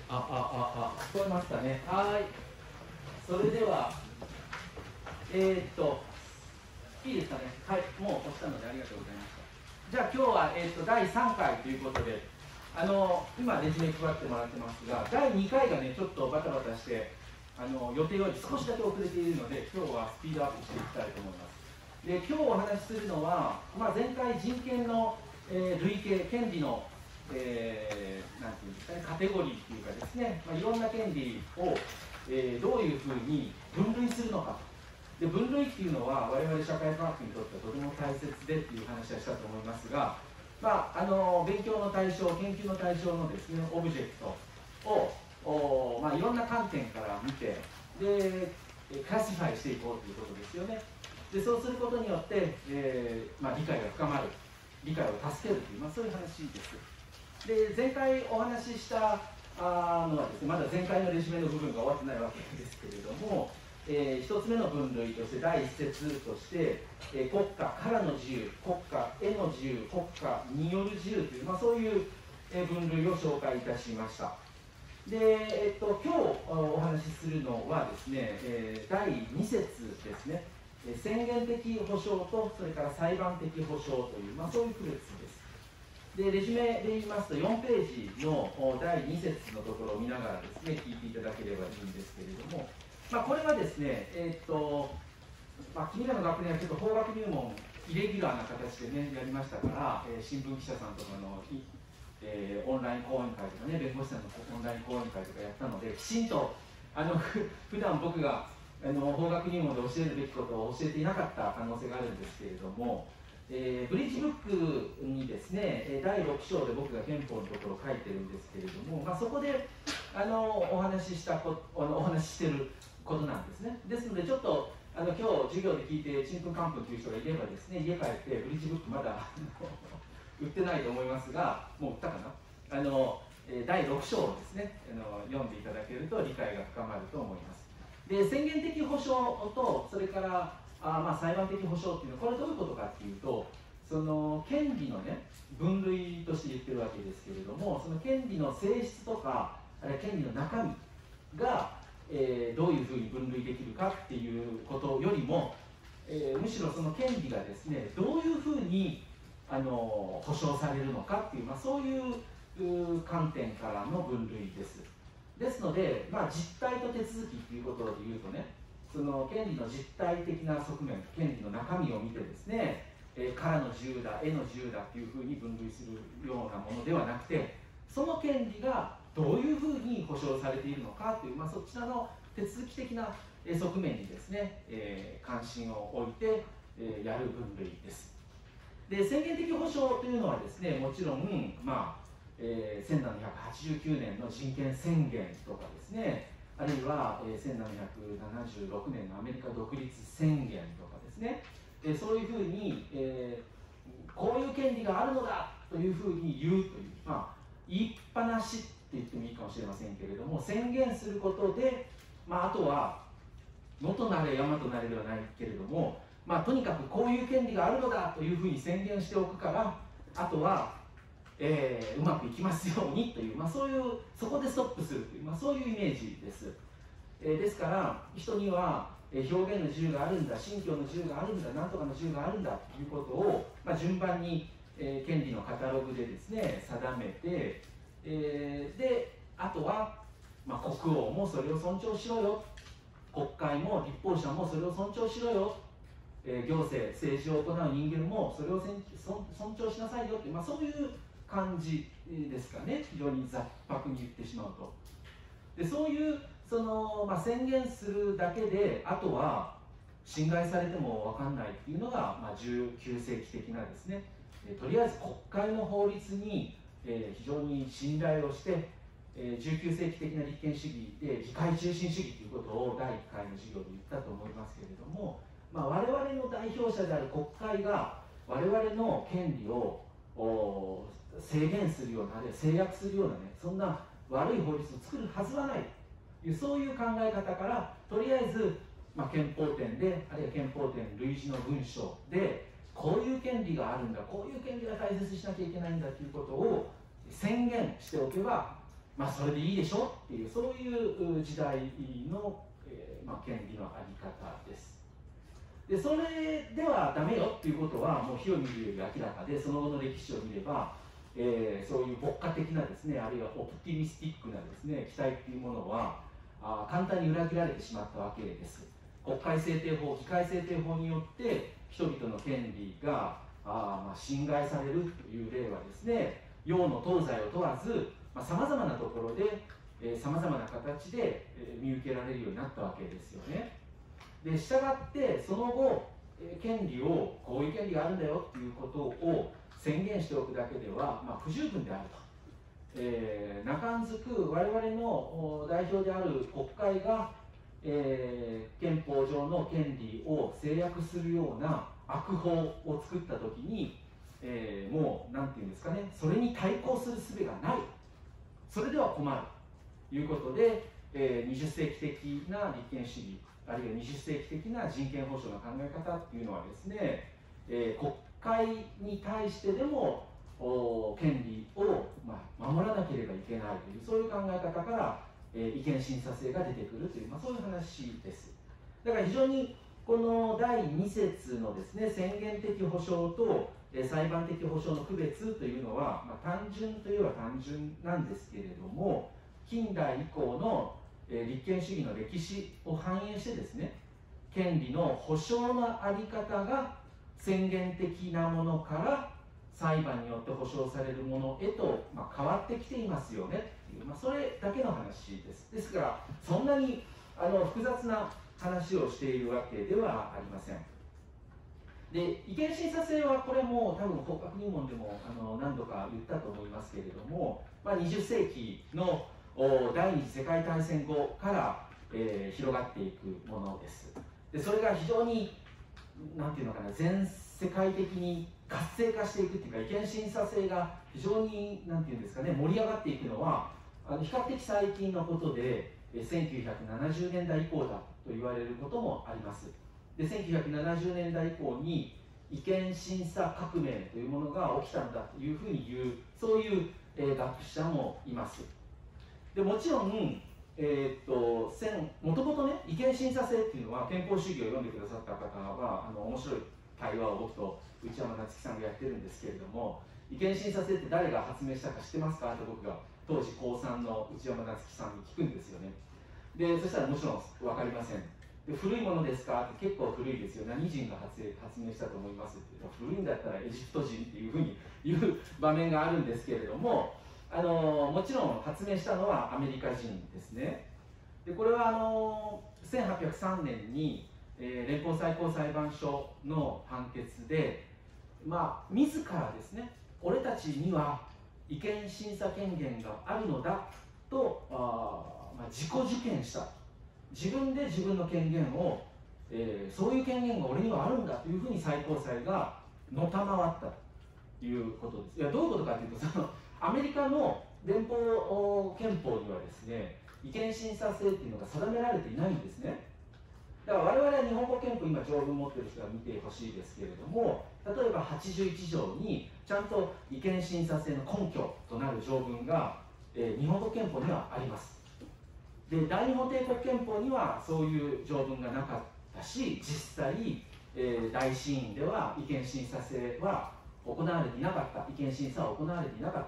聞こえますかね。はい。それでは、いいですかね。はい、もう押したのでありがとうございました。じゃあ今日は、第3回ということで、今レジュメ配ってもらってますが、第2回がね、ちょっとバタバタして、予定より少しだけ遅れているので、今日はスピードアップしていきたいと思います。で、今日お話しするのは、前回人権の、類型、権利のなんていうんですかね、カテゴリーっていうかですね、いろんな権利を、どういうふうに分類するのかで、分類っていうのは我々社会科学にとってはとても大切でっていう話はしたと思いますが、勉強の対象、研究の対象のですね、オブジェクトをいろんな観点から見て、でクラシファイしていこうということですよね。でそうすることによって、理解が深まる、理解を助けるという、そういう話です。で前回お話ししたのはですね、まだ前回のレジュメの部分が終わってないわけですけれども、1つ目の分類として第1節として、国家からの自由、国家への自由、国家による自由という、そういう分類を紹介いたしました。で、今日お話しするのはですね、第2節ですね、宣言的保障とそれから裁判的保障という、そういう区別です。でレジュメで言いますと4ページの第2節のところを見ながらですね、聞いていただければいいんですけれども、これはですね、君らの学年はちょっと法学入門イレギュラーな形でねやりましたから、新聞記者さんとかのオンライン講演会とかね、弁護士さんのオンライン講演会とかやったので、きちんと普段僕が法学入門で教えるべきことを教えていなかった可能性があるんですけれども、ブリッジブックにですね、第6章で僕が憲法のところを書いてるんですけれども、そこでお話ししてることなんですね。ですので、ちょっと今日授業で聞いてちんぷんかんぷんという人がいればですね、家帰ってブリッジブックまだ売ってないと思いますが、もう売ったかな、第6章をですね読んでいただけると理解が深まると思います。で、宣言的保障とそれから裁判的保障っていうのは、これどういうことかっていうと、その権利のね分類として言ってるわけですけれども、その権利の性質とか、あるいは権利の中身が、どういうふうに分類できるかっていうことよりも、むしろその権利がですねどういうふうに保障されるのかっていう、そういう観点からの分類です。ですので、実態と手続きっていうことで言うとね、その権利の実体的な側面、権利の中身を見てですね、からの自由だ、への自由だっていうふうに分類するようなものではなくて、その権利がどういうふうに保障されているのかという、そちらの手続き的な側面にですね、関心を置いてやる分類です。で、宣言的保障というのはですね、もちろん、1789年の人権宣言とかですね、あるいは、1776年のアメリカ独立宣言とかですね、そういうふうに、こういう権利があるのだというふうに言うという、言いっぱなしって言ってもいいかもしれませんけれども、宣言することで、あとは野となれ山となれではないけれども、とにかくこういう権利があるのだというふうに宣言しておくから、あとはうまくいきますようにという、そこでストップするという、そういうイメージです。ですから人には表現の自由があるんだ、信教の自由があるんだ、なんとかの自由があるんだということを、順番に、権利のカタログでですね定めて、であとは、国王もそれを尊重しろよ、国会も立法者もそれを尊重しろよ、行政、政治を行う人間もそれを尊重しなさいよっていう、そういう感じですかね、非常に雑白に言ってしまうと。でそういう宣言するだけで、あとは侵害されても分かんないっていうのが、19世紀的なですね、とりあえず国会の法律に、非常に信頼をして、19世紀的な立憲主義で議会中心主義ということを第1回の授業で言ったと思いますけれども、我々の代表者である国会が我々の権利を制限するような、あるいは制約するようなね、そんな悪い法律を作るはずはないという、そういう考え方から、とりあえず、憲法典で、あるいは憲法典類似の文書で、こういう権利があるんだ、こういう権利が大切にしなきゃいけないんだということを宣言しておけば、 それでいいでしょっていう、そういう時代の、権利のあり方です。でそれではダメよっていうことはもう火を見るより明らかで、その後の歴史を見れば、そういう牧歌的なですね、あるいはオプティミスティックなですね、期待っていうものは簡単に裏切られてしまったわけです。国会制定法、議会制定法によって人々の権利が侵害されるという例はですね、洋の東西を問わずさまざまなところでさまざまな形で見受けられるようになったわけですよね。でしたがってその後権利をこういう権利があるんだよっていうことを宣言しておくだけでは、不十分であると、中んずく我々の代表である国会が、憲法上の権利を制約するような悪法を作ったときに、もう何て言うんですかね、それに対抗する術がない、それでは困るということで、20世紀的な立憲主義、あるいは20世紀的な人権保障の考え方っていうのはですね、国会に対してでも権利を、守らなければいけないという、そういう考え方から、違憲審査制が出てくるという、そういう話です。だから非常にこの第2節のですね、宣言的保障と裁判的保障の区別というのは、単純といえば単純なんですけれども、近代以降の立憲主義の歴史を反映してですね、権利の保障の在り方が宣言的なものから裁判によって保障されるものへと、変わってきていますよねっていう、それだけの話です。ですからそんなに複雑な話をしているわけではありません。で違憲審査制はこれも多分法学入門でも何度か言ったと思いますけれども、20世紀の第二次世界大戦後から、広がっていくものです。でそれが非常に何ていうのかな、全世界的に活性化していくっていうか、違憲審査制が非常に何ていうんですかね、盛り上がっていくのは比較的最近のことで、1970年代以降だと言われることもあります。で1970年代以降に違憲審査革命というものが起きたんだというふうに言う、そういう、学者もいます。でもちろんもともとね、違憲審査制っていうのは憲法主義を読んでくださった方は面白い対話を僕と内山夏樹さんがやってるんですけれども、違憲審査制って誰が発明したか知ってますかって僕が当時高3の内山夏樹さんに聞くんですよね。でそしたらもちろん分かりません。で古いものですかって、結構古いですよ、何人が発明したと思いますって、古いんだったらエジプト人っていうふうに言う場面があるんですけれども、もちろん発明したのはアメリカ人ですね。でこれは1803年に、連邦最高裁判所の判決で、自らですね、俺たちには違憲審査権限があるのだと自己受権した、自分で自分の権限を、そういう権限が俺にはあるんだというふうに最高裁がのたまわったということです。いやどういうことかというと、そのアメリカの連邦憲法にはですね、違憲審査制っていうのが定められていないんですね。だから我々は日本語憲法、今条文持ってる人は見てほしいですけれども、例えば81条にちゃんと違憲審査制の根拠となる条文が、日本語憲法にはあります。で大日本帝国憲法にはそういう条文がなかったし、実際、大審院では違憲審査制は行われていなかった、違憲審査は行われていなかった。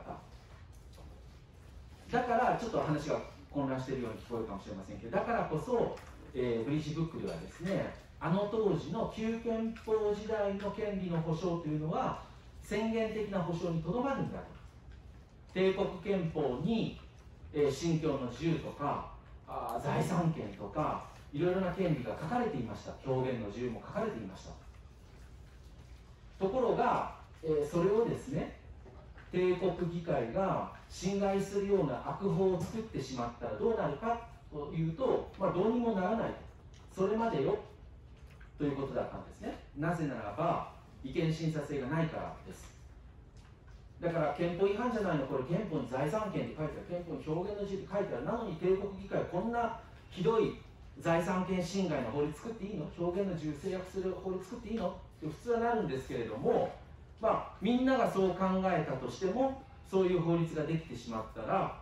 だからちょっと話が混乱しているように聞こえるかもしれませんけど、だからこそ、ブリッジブックではですね、当時の旧憲法時代の権利の保障というのは宣言的な保障にとどまるんだと。帝国憲法に、信教の自由とか財産権とかいろいろな権利が書かれていました。表現の自由も書かれていました。ところが、それをですね、帝国議会が侵害するような悪法を作ってしまったらどうなるかというと、どうにもならない、それまでよということだったんですね。なぜならば違憲審査制がないからです。だから憲法違反じゃないの、これ憲法に財産権って書いてある、憲法に表現の自由って書いてある、なのに帝国議会こんなひどい財産権侵害の法律作っていいの、表現の自由制約する法律作っていいのって普通はなるんですけれども、みんながそう考えたとしても、そういう法律ができてしまったら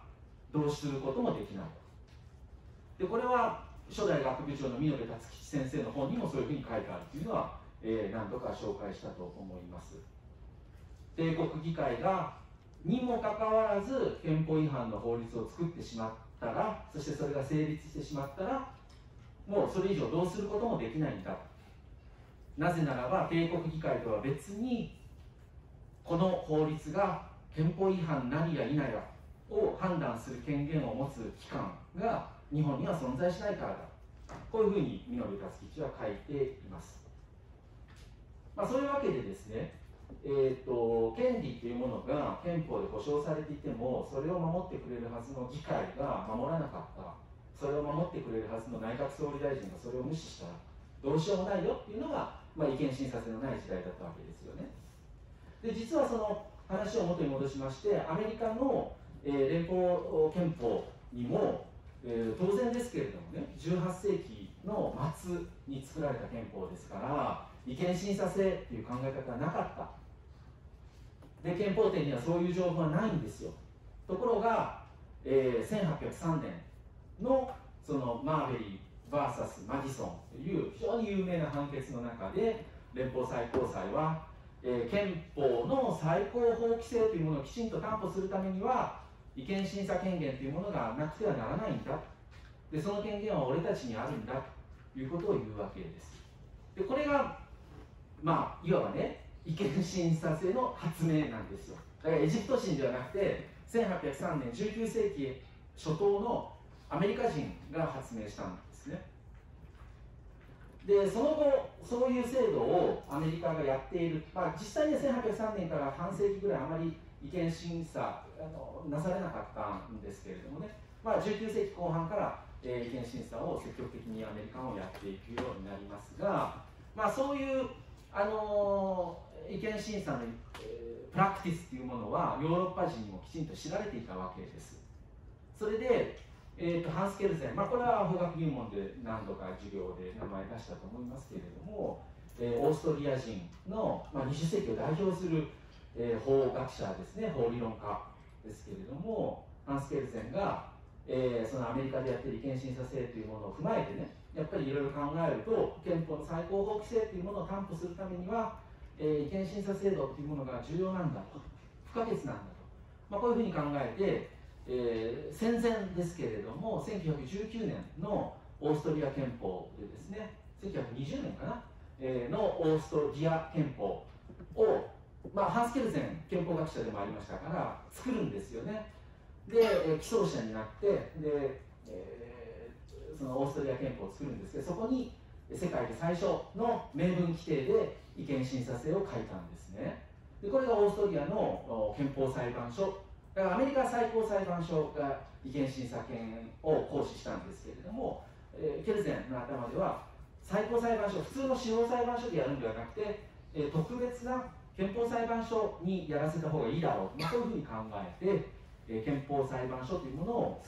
同視することもできない。でこれは初代学部長の見延達吉先生の本にもそういうふうに書いてあるというのは、何度か紹介したと思います。帝国議会がにもかかわらず憲法違反の法律を作ってしまったら、そしてそれが成立してしまったら、もうそれ以上どうすることもできないんだ。なぜならば帝国議会とは別にこの法律が憲法違反なりや否やを判断する権限を持つ機関が日本には存在しないからだ。こういうふうに見延達吉は書いています。そういうわけでですね、権利というものが憲法で保障されていても、それを守ってくれるはずの議会が守らなかった、それを守ってくれるはずの内閣総理大臣がそれを無視したら、どうしようもないよっていうのが、違憲審査制のない時代だったわけですよね。で実はその話を元に戻しまして、アメリカの、連邦憲法にも、当然ですけれどもね、18世紀の末に作られた憲法ですから、違憲審査制という考え方はなかった。で憲法典にはそういう情報はないんですよ。ところが、1803年のそのマーベリー VS マディソンという非常に有名な判決の中で、連邦最高裁は、憲法の最高法規制というものをきちんと担保するためには、違憲審査権限というものがなくてはならないんだ。でその権限は俺たちにあるんだということを言うわけです。でこれがいわばね、違憲審査制の発明なんですよ。だからエジプト人ではなくて、1803年19世紀初頭のアメリカ人が発明したんですね。でその後、そういう制度をアメリカがやっている、実際には1803年から半世紀ぐらいあまり違憲審査なされなかったんですけれどもね、19世紀後半から違憲審査を積極的にアメリカもやっていくようになりますが、そういう違憲審査の、プラクティスというものはヨーロッパ人にもきちんと知られていたわけです。それで、ハンス・ケルゼン、これは法学入門で何度か授業で名前出したと思いますけれども、オーストリア人の、20世紀を代表する、法学者ですね、法理論家ですけれども、ハンス・ケルゼンが、そのアメリカでやっている違憲審査制というものを踏まえてね、やっぱりいろいろ考えると、憲法の最高法規制というものを担保するためには、違憲審査制度というものが重要なんだと、不可欠なんだと、こういうふうに考えて、戦前ですけれども、1919年のオーストリア憲法でですね、1920年かな、のオーストリア憲法を、ハンス・ケルゼン憲法学者でもありましたから作るんですよね。で起草者になってで、そのオーストリア憲法を作るんですけど、そこに世界で最初の明文規定で違憲審査制を書いたんですね。でこれがオーストリアの憲法裁判所だから、アメリカ最高裁判所が違憲審査権を行使したんですけれども、ケルゼンの頭では最高裁判所、普通の司法裁判所でやるんではなくて、特別な憲法裁判所にやらせた方がいいだろうと、そういうふうに考えて、憲法裁判所というものを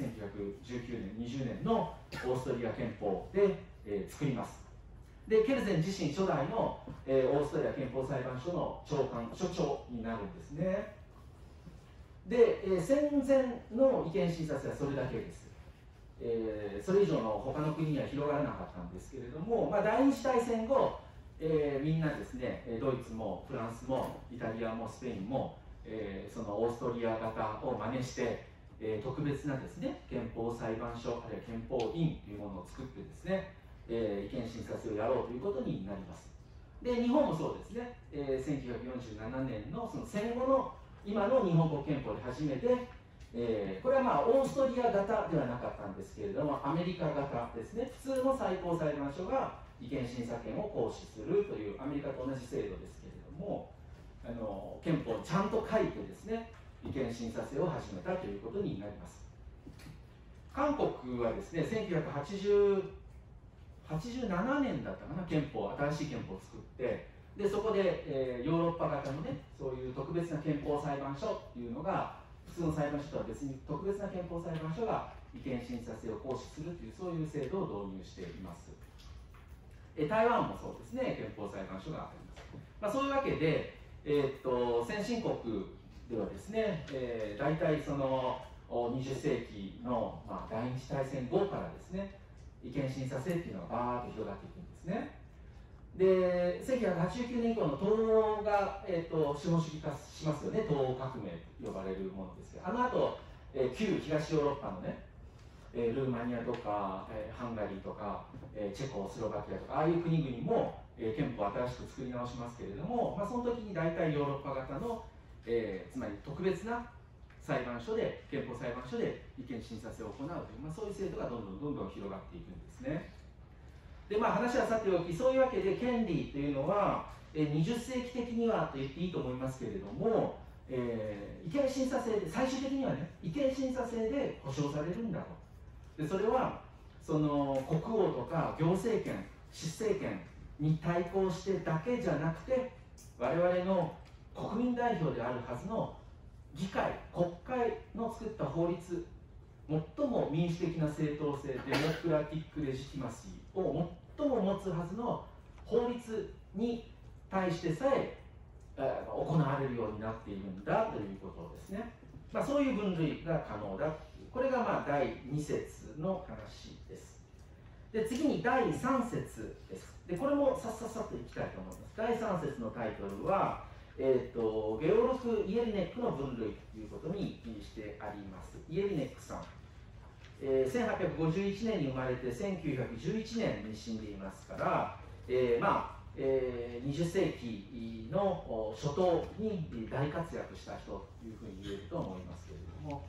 1919年、20年のオーストリア憲法で、作ります。でケルゼン自身初代の、オーストリア憲法裁判所の長官、所長になるんですね。で、戦前の違憲審査制はそれだけです。それ以上の他の国には広がらなかったんですけれども、第二次大戦後、みんなですね、ドイツもフランスもイタリアもスペインも、そのオーストリア型を真似して、特別なですね、憲法裁判所あるいは憲法院というものを作ってですね、違憲審査制をやろうということになります。で日本もそうですね、1947年のその戦後の今の日本国憲法で初めて、これはオーストリア型ではなかったんですけれども、アメリカ型ですね、普通の最高裁判所が違憲審査権を行使するというアメリカと同じ制度ですけれども、憲法をちゃんと書いてですね、違憲審査制を始めたということになります。韓国はですね、1987年だったかな、新しい憲法を作って、でそこで、ヨーロッパ型のね、そういう特別な憲法裁判所っていうのが、普通の裁判所とは別に特別な憲法裁判所が違憲審査制を行使するという、そういう制度を導入しています。台湾もそうですね、憲法裁判所があります。そういうわけで、先進国ではですね、大体その 20世紀の、第二次大戦後からですね、違憲審査制っていうのがバーッと広がっていくんですね。で、1989年以降の東欧が、資本主義化しますよね。東欧革命と呼ばれるものですけど、あの後、旧東ヨーロッパのね、ルーマニアとか、ハンガリーとか、チェコスロバキアとか、ああいう国々も、憲法を新しく作り直しますけれども、その時に大体ヨーロッパ型の、つまり特別な裁判所で、憲法裁判所で違憲審査制を行うという、そういう制度がどんどん広がっていくんですね。で、話はさておき、そういうわけで権利というのは、20世紀的にはと言っていいと思いますけれども、違憲審査制で、最終的にはね、違憲審査制で保障されるんだと。で、それはその国王とか行政権、執政権に対抗してだけじゃなくて、我々の国民代表であるはずの議会、国会の作った法律、最も民主的な正当性、デモクラティック・レジティマシーを最も持つはずの法律に対してさえ行われるようになっているんだということですね。そういう分類が可能だという、これが第2節の話です。で、次に第3節です。で、これもさっといきたいと思います。第3節のタイトルは、ゲオルク・イエリネックの分類ということにしてあります。イエリネックさん、1851年に生まれて1911年に死んでいますから、20世紀の初頭に大活躍した人というふうに言えると思いますけれども、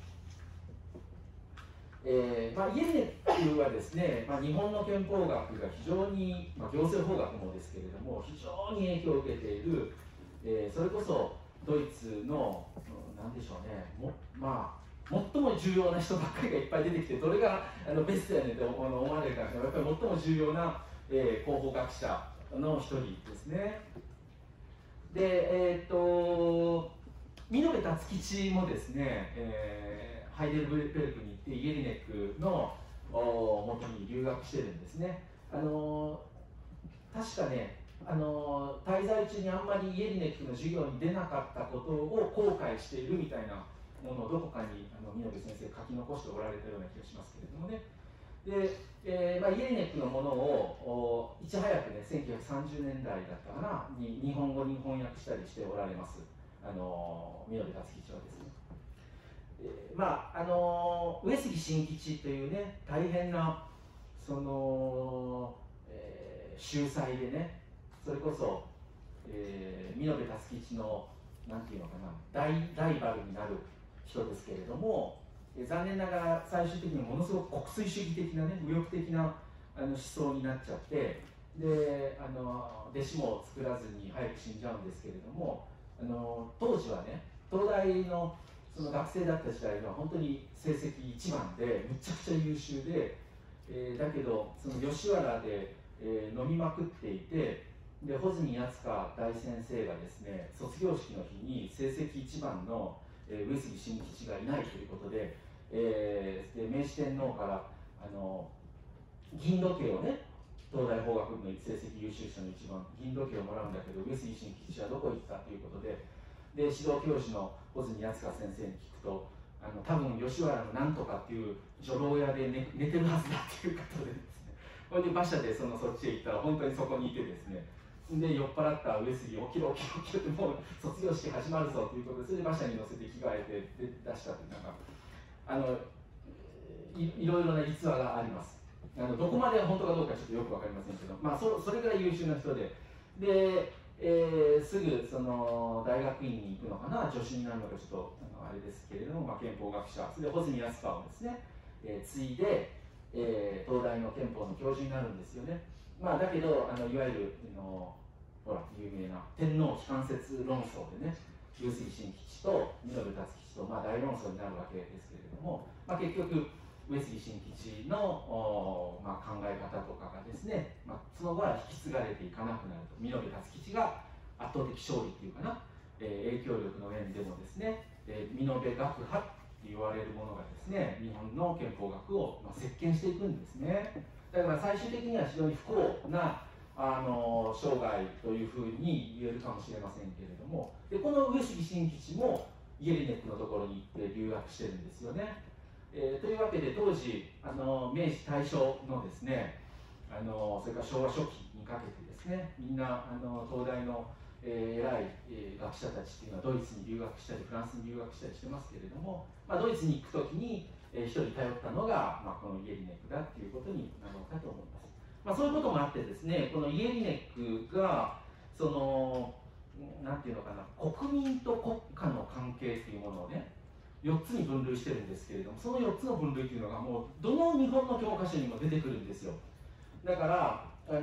イエリネックはですね、日本の憲法学が非常に、行政法学もですけれども、非常に影響を受けている、それこそドイツの、なんでしょうね、最も重要な人ばっかりがいっぱい出てきて、どれがベストやねんと思われるかというと、やっぱり最も重要な、広報学者の一人ですね。で、見延達吉もですね、ハイデルベルクに行ってイエリネックの元に留学してるんですね。確かね、滞在中にあんまりイエリネックの授業に出なかったことを後悔しているみたいなものをどこかに見延先生書き残しておられたような気がしますけれどもね。で、イエリネックのものをいち早くね、1930年代だったかなに日本語に翻訳したりしておられます、見延達吉はですね。上杉真吉というね、大変なその、秀才でね、それこそ、見延達吉のなんていうのかな、ライバルになる人ですけれども、残念ながら最終的にものすごく国粋主義的なね、右翼的な思想になっちゃって、で弟子も作らずに早く死んじゃうんですけれども、当時はね、東大のその学生だった時代は本当に成績一番でむちゃくちゃ優秀で、だけどその吉原で、飲みまくっていて、で穂積敦香大先生がですね、卒業式の日に成績一番の、上杉真吉がいないということで、明治天皇から銀時計をね、東大法学部の成績優秀者の一番銀時計をもらうんだけど、上杉真吉はどこ行ったということで、指導教授の穂積敦香先生に聞くと、多分吉原のなんとかっていう女郎屋で、寝てるはずだっていうことでですね、それで馬車でそっちへ行ったら本当にそこにいてですね、で酔っ払った上杉、起きろ起きろ起きろって、もう卒業式始まるぞということで、それで馬車に乗せて着替えて出したっていう、なんかいろいろな逸話があります。どこまで本当かどうかちょっとよく分かりませんけど、それぐらい優秀な人で、すぐその大学院に行くのかな、助手になるのかちょっとあれですけれども、憲法学者、それで穂積敦香をですね、継いで、東大の憲法の教授になるんですよね。だけどいわゆるほら有名な天皇機関説論争でね、上杉真吉と見延達吉と大論争になるわけですけれども、結局上杉真吉の考え方とかがですね、その後は引き継がれていかなくなると、見延達吉が圧倒的勝利っていうかな、影響力の面でもですね、見延学派って言われるものがですね、日本の憲法学を席巻していくんですね。だから最終的には非常に不幸な生涯というふうに言えるかもしれませんけれども、でこの上杉真吉もイエリネックのところに行って留学してるんですよね。 というわけで当時明治大正のですねそれから昭和初期にかけてですねみんな東大の偉い学者たちっていうのはドイツに留学したりフランスに留学したりしてますけれども、ドイツに行くときに一人頼ったのが、このイエリネックだっていうことになるのかと思います。そういうこともあってですねこのイエリネックがそのなんていうのかな国民と国家の関係っていうものをね4つに分類してるんですけれども、その4つの分類というのがもうどの日本の教科書にも出てくるんですよ。だから我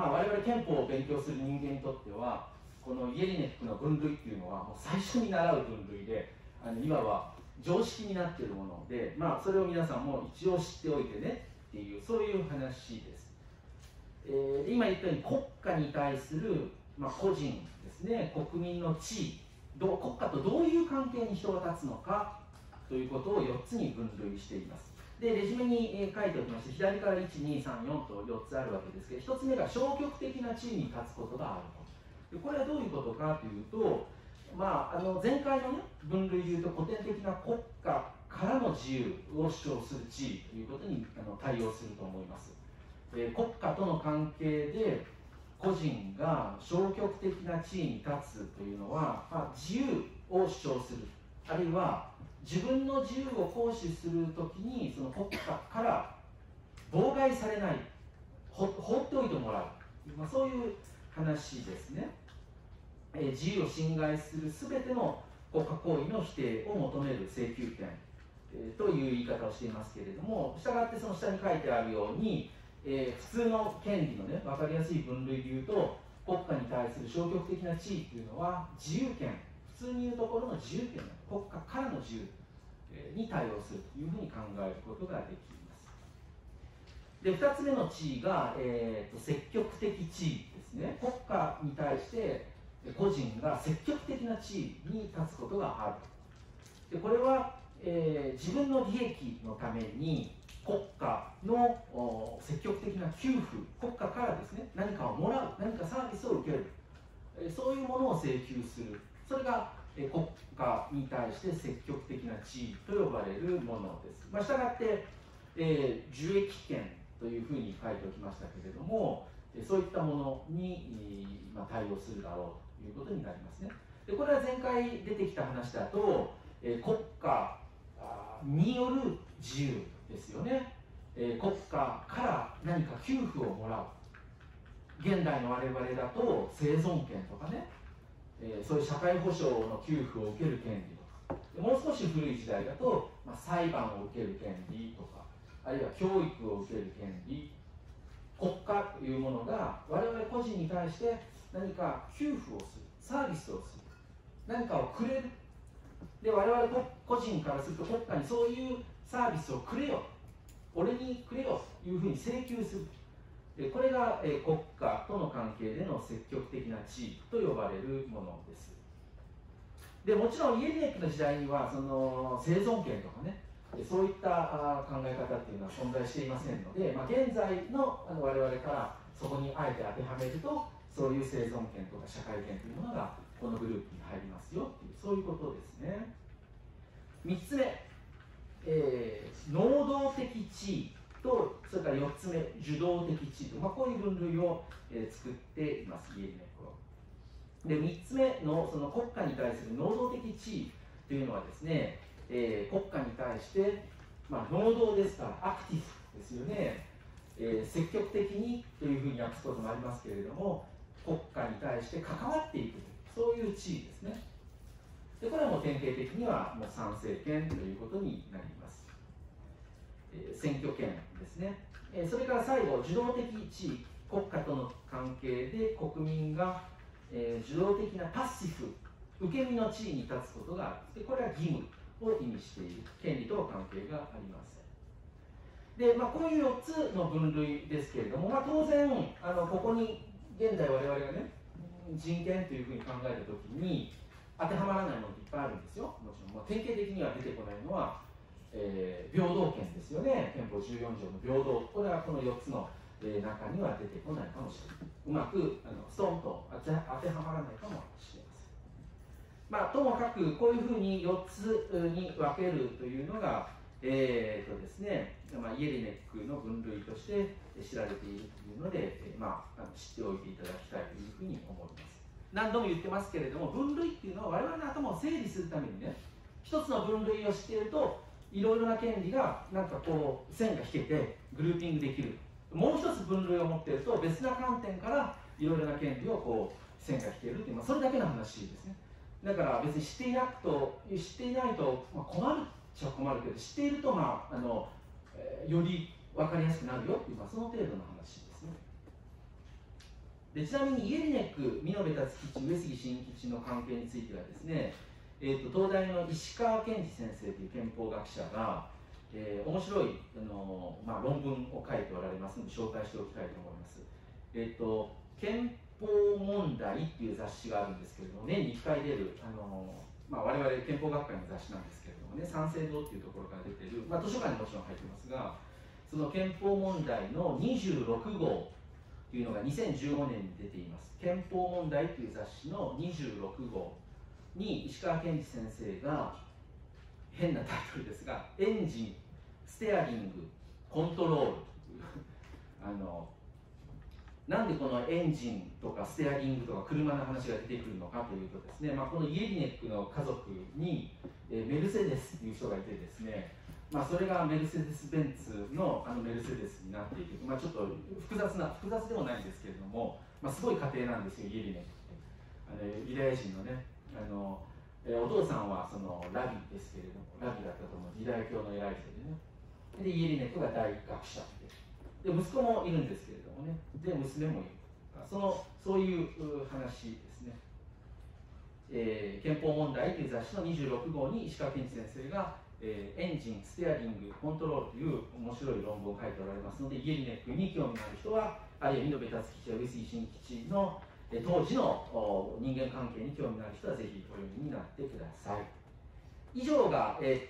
々憲法を勉強する人間にとってはこのイエリネックの分類っていうのはもう最初に習う分類でいわば常識になっているもので、それを皆さんも一応知っておいてねっていうそういう話です。今言ったように国家に対する、個人ですね、国民の地位、国家とどういう関係に人が立つのかということを4つに分類しています。でレジュメに書いておきまして左から1234と4つあるわけですけど、1つ目が消極的な地位に立つことがあると。でこれはどういうことかというと、前回の、分類でいうと古典的な国家からの自由を主張する地位ということに対応すると思います。国家との関係で個人が消極的な地位に立つというのは、自由を主張する、あるいは自分の自由を行使するときにその国家から妨害されない、放っておいてもらう、そういう話ですね。自由を侵害するすべての国家行為の否定を求める請求権、という言い方をしていますけれども、したがってその下に書いてあるように、普通の権利のね分かりやすい分類でいうと国家に対する消極的な地位というのは自由権、普通に言うところの自由権、国家からの自由に対応するというふうに考えることができます。で2つ目の地位が、積極的地位ですね。国家に対して個人が積極的な地位に立つことがある。でこれは、自分の利益のために国家の積極的な給付、国家からですね何かをもらう、何かサービスを受ける、そういうものを請求する、それが国家に対して積極的な地位と呼ばれるものです。したがって、受益権というふうに書いておきましたけれども、そういったものに対応するだろうということになりますね。でこれは前回出てきた話だと、国家による自由ですよね。国家から何か給付をもらう。現代の我々だと生存権とかね、そういう社会保障の給付を受ける権利とか、もう少し古い時代だと、裁判を受ける権利とか、あるいは教育を受ける権利、国家というものが我々個人に対して何か給付をする、サービスをする、何かをくれる。で我々個人からすると国家にそういうサービスをくれよ、俺にくれよというふうに請求する。これが国家との関係での積極的な地位と呼ばれるものです。でもちろんイエリネックの時代にはその生存権とかね、そういった考え方っていうのは存在していませんので、現在の我々からそこにあえて当てはめるとそういう生存権とか社会権というものがこのグループに入りますよっていう、そういうことですね。3つ目、能動的地位と、それから4つ目、受動的地位と、こういう分類を、作っています、イエリネックは。で、3つ目のその国家に対する能動的地位というのはですね、国家に対して、能動ですからアクティブですよね、積極的にというふうに訳すこともありますけれども、国家に対して関わっていくという、そういう地位ですね。でこれはもう典型的にはもう参政権ということになります。選挙権ですね。それから最後、受動的地位、国家との関係で国民が、受動的なパッシフ、受け身の地位に立つことがある。でこれは義務を意味している、権利と関係がありません。で、こういう4つの分類ですけれども、当然ここに現代我々がね人権というふうに考えたときに当てはまらないものっていっぱいあるんですよ。もちろん、典型的には出てこないのは、平等権ですよね。憲法14条の平等、これはこの4つの、中には出てこないかもしれない。うまくストンと当てはまらないかもしれません。ともかくこういうふうに4つに分けるというのが、 ですね、イエリネックの分類として知られているというので、知っておいていただきたいというふうに思います。何度も言ってますけれども、分類っていうのは我々の頭を整理するためにね、一つの分類を知っているといろいろな権利がなんかこう線が引けてグルーピングできる。もう一つ分類を持っていると別な観点からいろいろな権利をこう線が引けるっていう、それだけの話ですね。だから別に知っていないと、困るっちゃ困るけど、知っていると、より分かりやすくなるよっていう、その程度の話ですね。でちなみにイエリネック、美濃部達吉、上杉真吉の関係についてはですね、東大の石川健二先生という憲法学者が、面白い論文を書いておられますので紹介しておきたいと思います。憲法問題っていう雑誌があるんですけれども、年に1回出る我々憲法学会の雑誌なんですけれどもね、三省堂っていうところから出てる、図書館にもちろん入ってますが、その憲法問題の26号というのが2015年に出ています。憲法問題という雑誌の26号に石川健二先生が、変なタイトルですが、エンジン、ステアリング、コントロールというなんでこのエンジンとかステアリングとか車の話が出てくるのかというとですね、このイエリネックの家族にメルセデスという人がいてですね、それがメルセデス・ベンツのメルセデスになっている、ちょっと複雑でもないんですけれども、すごい家庭なんですよ、イエリネックって。ユダヤ人のね、お父さんはそのラビですけれども、ラビだったと思う、ユダヤ教の偉い人でね。で、イエリネックが大学者で、息子もいるんですけれどもね、で、娘もいる。そういう話ですね。憲法問題という雑誌の26号に石川健二先生が、エンジン、ステアリング、コントロールという面白い論文を書いておられますので、イエリネックに興味のある人は、あるいは美濃部達吉や上杉真吉の当時の人間関係に興味のある人はぜひお読みになってください。以上が、第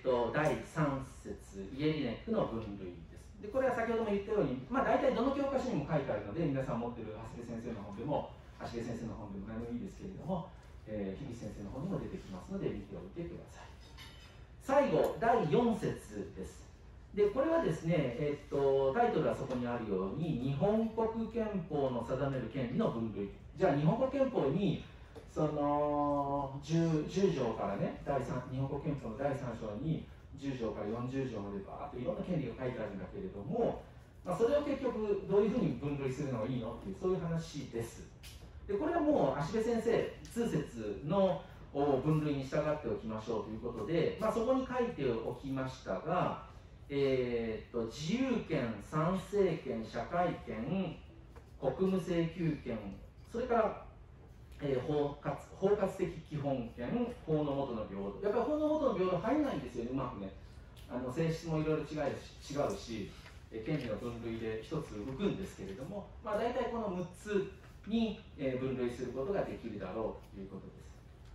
3節イエリネックの分類です。でこれは先ほども言ったように、大体どの教科書にも書いてあるので、皆さん持っている橋部先生の本でも何でもいいですけれども、日比先生の本にも出てきますので見ておいてください。最後、第4節です。でこれはですね、タイトルはそこにあるように、日本国憲法の定める権利の分類。じゃあ、日本国憲法にその 10条からね、日本国憲法の第3章に10条から40条までバーッといろんな権利が書いてあるんだけれども、それを結局どういうふうに分類するのがいいのっていう、そういう話です。でこれはもう芦部先生、通説の分類に従っておきましょうということで、そこに書いておきましたが、自由権、参政権、社会権、国務請求権、それから包括的基本権、法の下の平等。やっぱり法の下の平等入んないんですよね、うまくね。性質もいろいろ違うし、権利の分類で一つ浮くんですけれども、大体この6つに分類することができるだろうということです。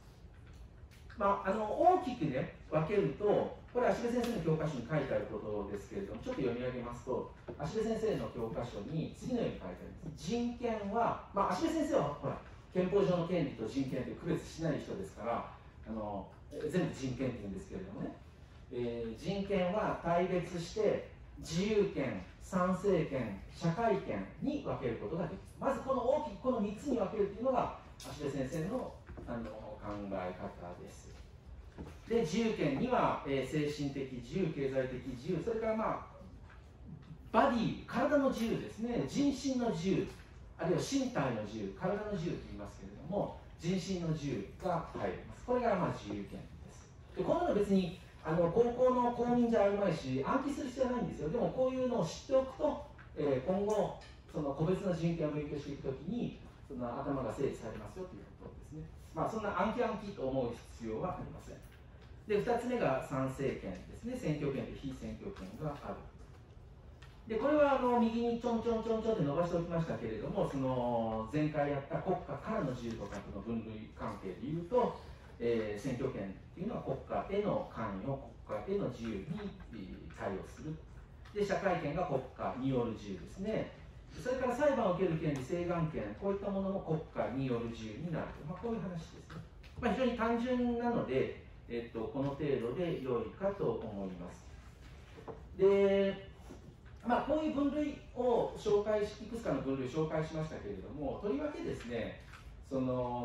大きくね、分けると、これ、芦部先生の教科書に書いてあることですけれども、ちょっと読み上げますと、芦部先生の教科書に次のように書いてあります。人権は、芦部先生はほら、憲法上の権利と人権という区別しない人ですから、全部人権って言うんですけれどもね、人権は対別して自由権、参政権、社会権に分けることができます。まずこの大きくこの3つに分けるというのが芦部先生の考え方です。で、自由権には、精神的自由、経済的自由、それからバディ、体の自由ですね、人身の自由、あるいは身体の自由、体の自由と言いますけれども、人身の自由が入ります。これが自由権です。でこんなの別に高校の公認じゃあるまいし、暗記する必要はないんですよ。でもこういうのを知っておくと、今後、その個別の人権を勉強していくときに、その頭が整理されますよということですね。そんな暗記と思う必要はありません。で、2つ目が参政権ですね。選挙権と非選挙権がある。でこれは右にちょんちょんって伸ばしておきましたけれども、その前回やった国家からの自由とかの分類関係でいうと、選挙権というのは国家への関与、国家への自由に対応する。で社会権が国家による自由ですね。それから裁判を受ける権利、請願権、こういったものも国家による自由になると、こういう話ですね。非常に単純なので、この程度で良いかと思います。 で、こういう分類をいくつかの分類を紹介しましたけれども、とりわけですね、こ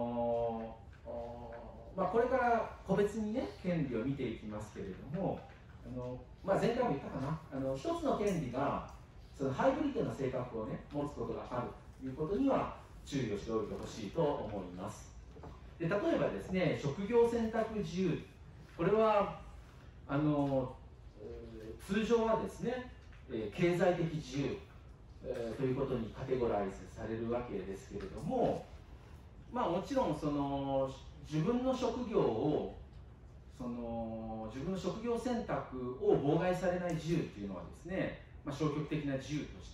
れから個別にね、権利を見ていきますけれども、前回も言ったかな、一つの権利がそのハイブリッドな性格をね、持つことがあるということには注意をしておいてほしいと思います。で、例えばですね、職業選択自由、これは通常はですね、経済的自由、ということにカテゴライズされるわけですけれども、もちろん自分の職業選択を妨害されない自由っていうのはですね、消極的な自由として、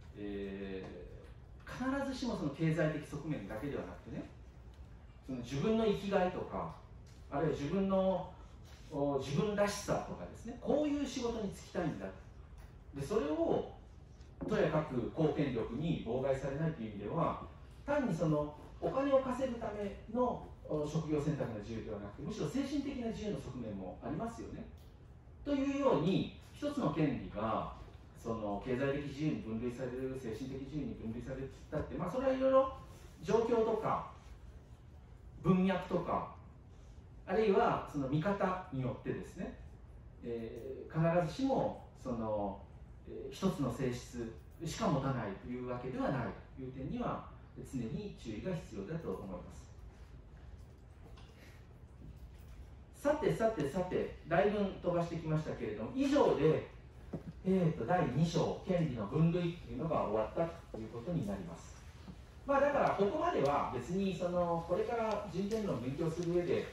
必ずしもその経済的側面だけではなくてね、その自分の生きがいとか、あるいは自分らしさとかですね、こういう仕事に就きたいんだ、でそれをとやかく貢献力に妨害されないという意味では、単にそのお金を稼ぐための職業選択の自由ではなくて、むしろ精神的な自由の側面もありますよね。というように、一つの権利がその経済的自由に分類される、精神的自由に分類されるたって、それはいろいろ状況とか文脈とか、あるいはその見方によってですね、必ずしもその、一つの性質しか持たないというわけではないという点には常に注意が必要だと思います。さて、だいぶ飛ばしてきましたけれども、以上で、第2章、権利の分類というのが終わったということになります。だからここまでは別にこれから人権論を勉強する上で、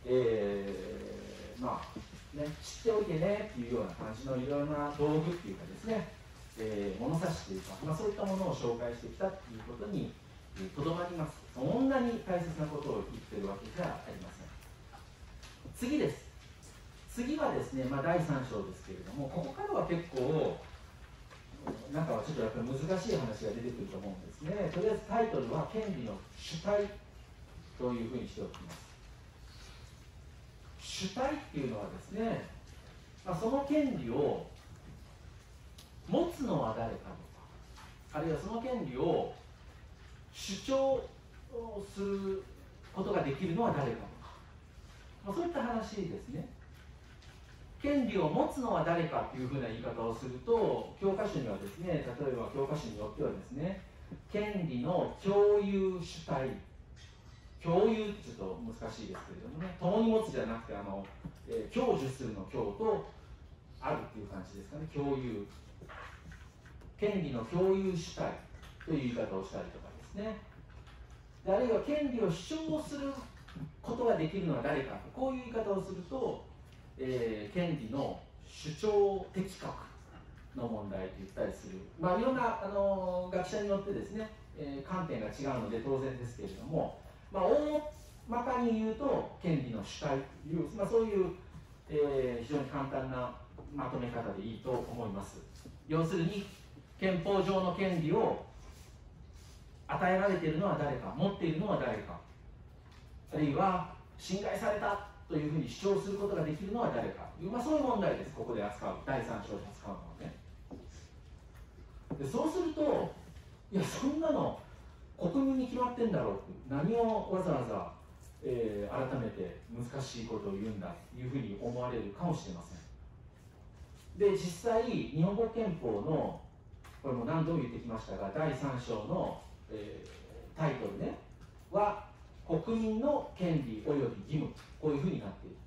知っておいてねっていうような感じのいろいろな道具っていうかですね、物差しというか、そういったものを紹介してきたということにとどまります。そんなに大切なことを言っているわけじゃありません。次です。次はですね、第3章ですけれども、ここからは結構なんかちょっとやっぱり難しい話が出てくると思うんですね。とりあえずタイトルは権利の主体というふうにしておきます。主体っていうのはですね、その権利を持つのは誰かとか、あるいはその権利を主張することができるのは誰かとか、そういった話ですね。権利を持つのは誰かというふうな言い方をすると、教科書にはですね、例えば教科書によってはですね、権利の共有主体、共有ってちょっと難しいですけれどもね、共に持つじゃなくて享受するの共とあるっていう感じですかね、共有、権利の共有主体という言い方をしたりとかですね、であるいは権利を主張することができるのは誰か、こういう言い方をすると、権利の主張的確の問題と言ったりする、いろんな学者によってですね、観点が違うので当然ですけれども、大まかに言うと権利の主体という、そういう、非常に簡単なまとめ方でいいと思います。要するに憲法上の権利を与えられているのは誰か、持っているのは誰か、あるいは侵害されたというふうに主張することができるのは誰かという、そういう問題です。ここで扱う、第3章で扱うのはね。でそうすると、いやそんなの国民に決まってんだろうって、何をわざわざ、改めて難しいことを言うんだというふうに思われるかもしれません。で実際日本国憲法のこれも何度も言ってきましたが、第3章の、タイトルねは国民の権利及び義務、こういうふうになっている。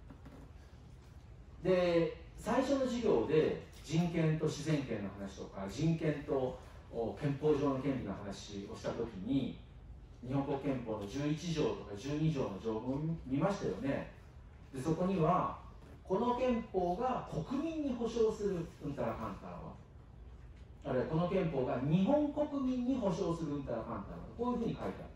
で最初の授業で人権と自然権の話とか、人権と憲法上の権利の話をしたときに、日本国憲法の11条とか12条の条文を見ましたよね。でそこにはこの憲法が国民に保障するうんたらかんたらは、あるいはこの憲法が日本国民に保障するうんたらかんたらは、こういうふうに書いてあった。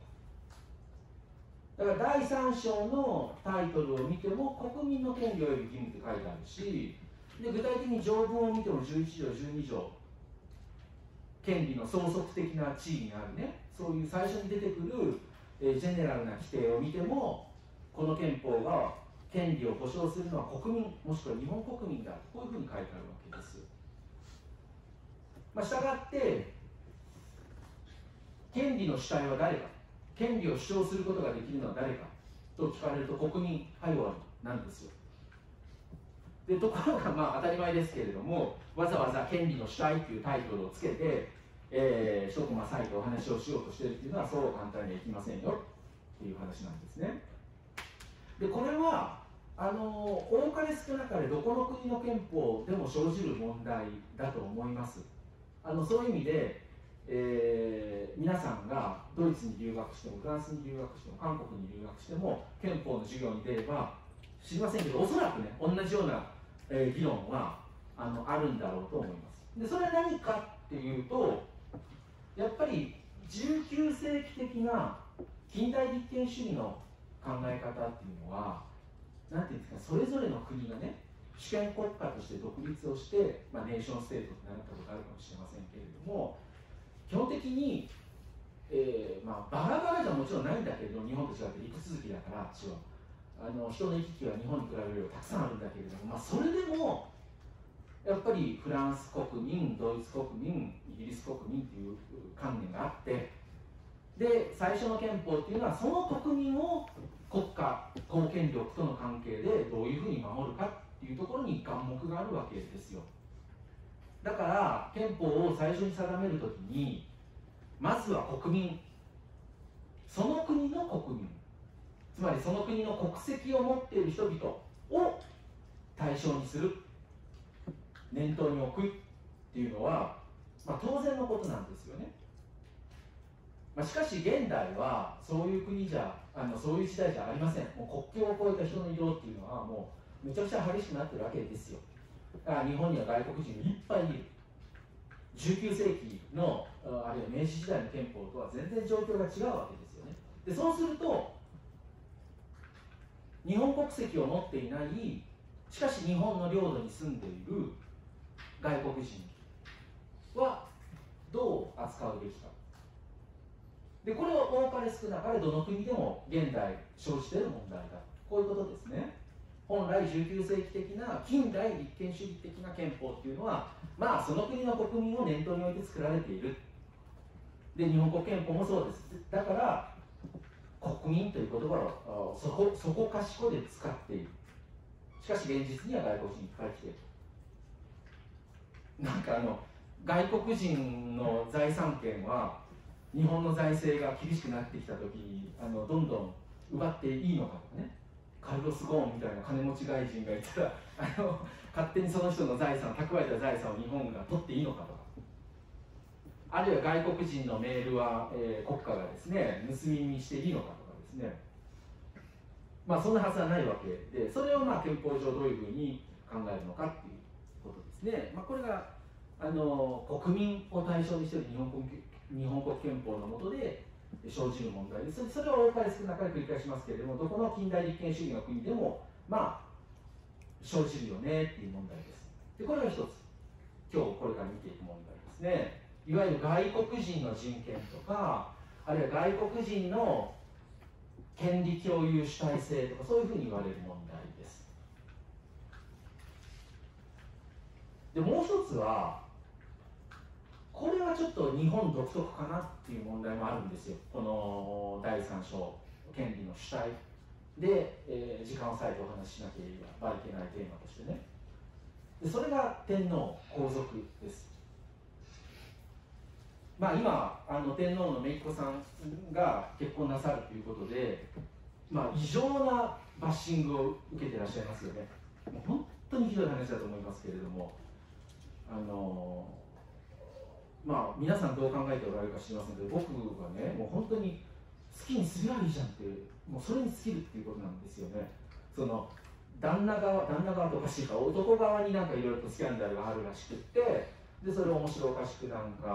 だから第3章のタイトルを見ても国民の権利及び義務って書いてあるし、で具体的に条文を見ても11条12条、権利の相続的な地位にあるね、そういう最初に出てくる、ジェネラルな規定を見ても、この憲法が権利を保障するのは国民もしくは日本国民だ、こういうふうに書いてあるわけです。したがって権利の主体は誰か、権利を主張することができるのは誰かと聞かれると国民ハイワルなんですよ。でところが当たり前ですけれども、わざわざ権利の主体というタイトルをつけて、一コマ割いてお話をしようとしているというのはそう簡単にはいきませんよっていう話なんですね。でこれは多かれ少なかれどこの国の憲法でも生じる問題だと思います。そういう意味で、皆さんがドイツに留学してもフランスに留学しても韓国に留学しても憲法の授業に出れば知りませんけど、おそらくね同じような、議論はあるんだろうと思います。でそれは何かっていうと、やっぱり19世紀的な近代立憲主義の考え方っていうのは何ていうんですか、それぞれの国がね主権国家として独立をして、ネーションステートってなったことあるかもしれませんけれども、基本的に、バラバラじゃもちろんないんだけれど、日本と違って陸続きだから、人の行き来は日本に比べればたくさんあるんだけれども、それでもやっぱりフランス国民、ドイツ国民、イギリス国民っていう観念があって、で最初の憲法っていうのはその国民を国家公権力との関係でどういうふうに守るかっていうところに眼目があるわけですよ。だから憲法を最初に定めるときにまずは国民、その国の国民、つまりその国の国籍を持っている人々を対象にする、念頭に置くっていうのは、当然のことなんですよね。しかし現代はそういう国じゃそういう時代じゃありません。もう国境を越えた人の移動っていうのはもうめちゃくちゃ激しくなってるわけですよ。だから日本には外国人がいっぱいいる。19世紀のあるいは明治時代の憲法とは全然状況が違うわけですよね。でそうすると日本国籍を持っていない、しかし日本の領土に住んでいる外国人はどう扱うべきか。でこれを多かれ少なかれどの国でも現代生じている問題だ、こういうことですね。本来19世紀的な近代立憲主義的な憲法っていうのはその国の国民を念頭に置いて作られている。で日本国憲法もそうです。だから国民という言葉をそこかしこで使っている。しかし現実には外国人いっぱい来ている。外国人の財産権は日本の財政が厳しくなってきた時にどんどん奪っていいのかとかね、カルロス・ゴーンみたいな金持ち外人がいたら勝手にその人の財産、蓄えた財産を日本が取っていいのかとか、あるいは外国人のメールは、国家がですね盗み見していいのかとかですね、そんなはずはないわけで、それを憲法上どういうふうに考えるのかっていうことですね。これが国民を対象にしている日本国憲法の下で生じる問題です。それは多かれ少なかれ繰り返しますけれども、どこの近代立憲主義の国でも生じるよねっていう問題です。でこれが一つ、今日これから見ていく問題ですね。いわゆる外国人の人権とか、あるいは外国人の権利共有主体性とか、そういうふうに言われる問題です。でもう一つは、これはちょっと日本独特かなっていう問題もあるんですよ。この第3章、権利の主体で、時間を割いてお話ししなければいけないテーマとしてね。でそれが天皇皇族です。今天皇の姪っ子さんが結婚なさるということで、異常なバッシングを受けてらっしゃいますよね。もう本当にひどい話だと思いますけれども、皆さんどう考えておられるか知りませんけど、僕はねもう本当に好きにすりゃいいじゃんって、もうそれに尽きるっていうことなんですよね。その旦那側とおかしいか、男側にいろいろとスキャンダルがあるらしくって、でそれを面白おかしく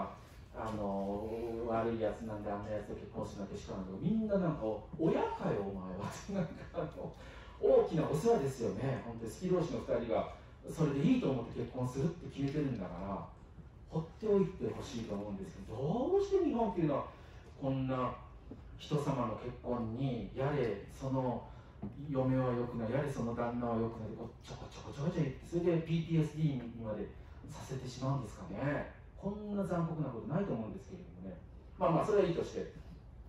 悪いやつなんであんなやつと結婚しなきゃしかないけど、みんな親かよお前は大きなお世話ですよね。本当に好き同士の2人がそれでいいと思って結婚するって決めてるんだから、放っておいてほしいと思うんですけど、どうして日本っていうのはこんな人様の結婚にやれその嫁は良くない、やれその旦那は良くない、ちょこちょこ言って、それで PTSD にまでさせてしまうんですかね。こんな残酷なことないと思うんですけれどもね。まあまあそれはいいとして、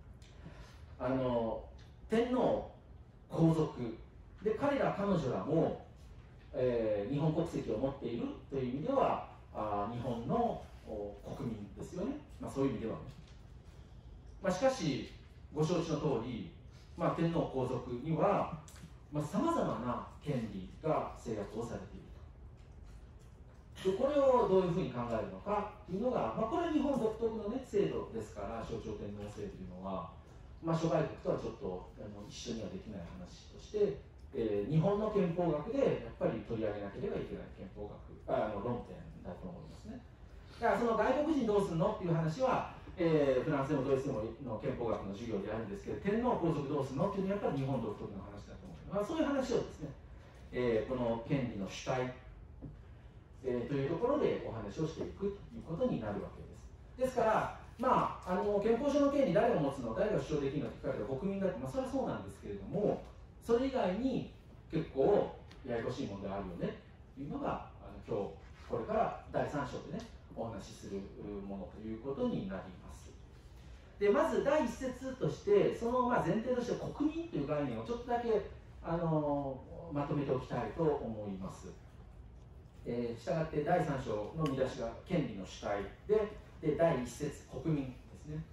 天皇皇族で彼女らも、日本国籍を持っているという意味では日本の国民ですよね、まあ、そういう意味ではね、まあ、しかしご承知の通り、まあ、天皇皇族にはさまざ、まな権利が制約をされていると。でこれをどういうふうに考えるのかというのが、まあ、これは日本独特の、ね、制度ですから、象徴天皇制というのは、まあ、諸外国とはちょっと一緒にはできない話として、日本の憲法学でやっぱり取り上げなければいけない憲法学論点だと思いますね。だからその外国人どうするのっていう話は、フランスでもドイツでもの憲法学の授業であるんですけど、天皇皇族どうするのっていうのはやっぱり日本独特の話だと思います。まあ、そういう話をですね、この権利の主体、というところでお話をしていくということになるわけです。ですから、まあ、憲法上の権利誰が持つの、誰が主張できるのって聞かれたら国民だって、まあ、それはそうなんですけれども、それ以外に結構ややこしい問題あるよねというのが今日これから第3章でねお話しするものということになります。でまず第1節としてその前提として国民という概念をちょっとだけまとめておきたいと思います。したがって第3章の見出しが権利の主体で第1節国民ですね。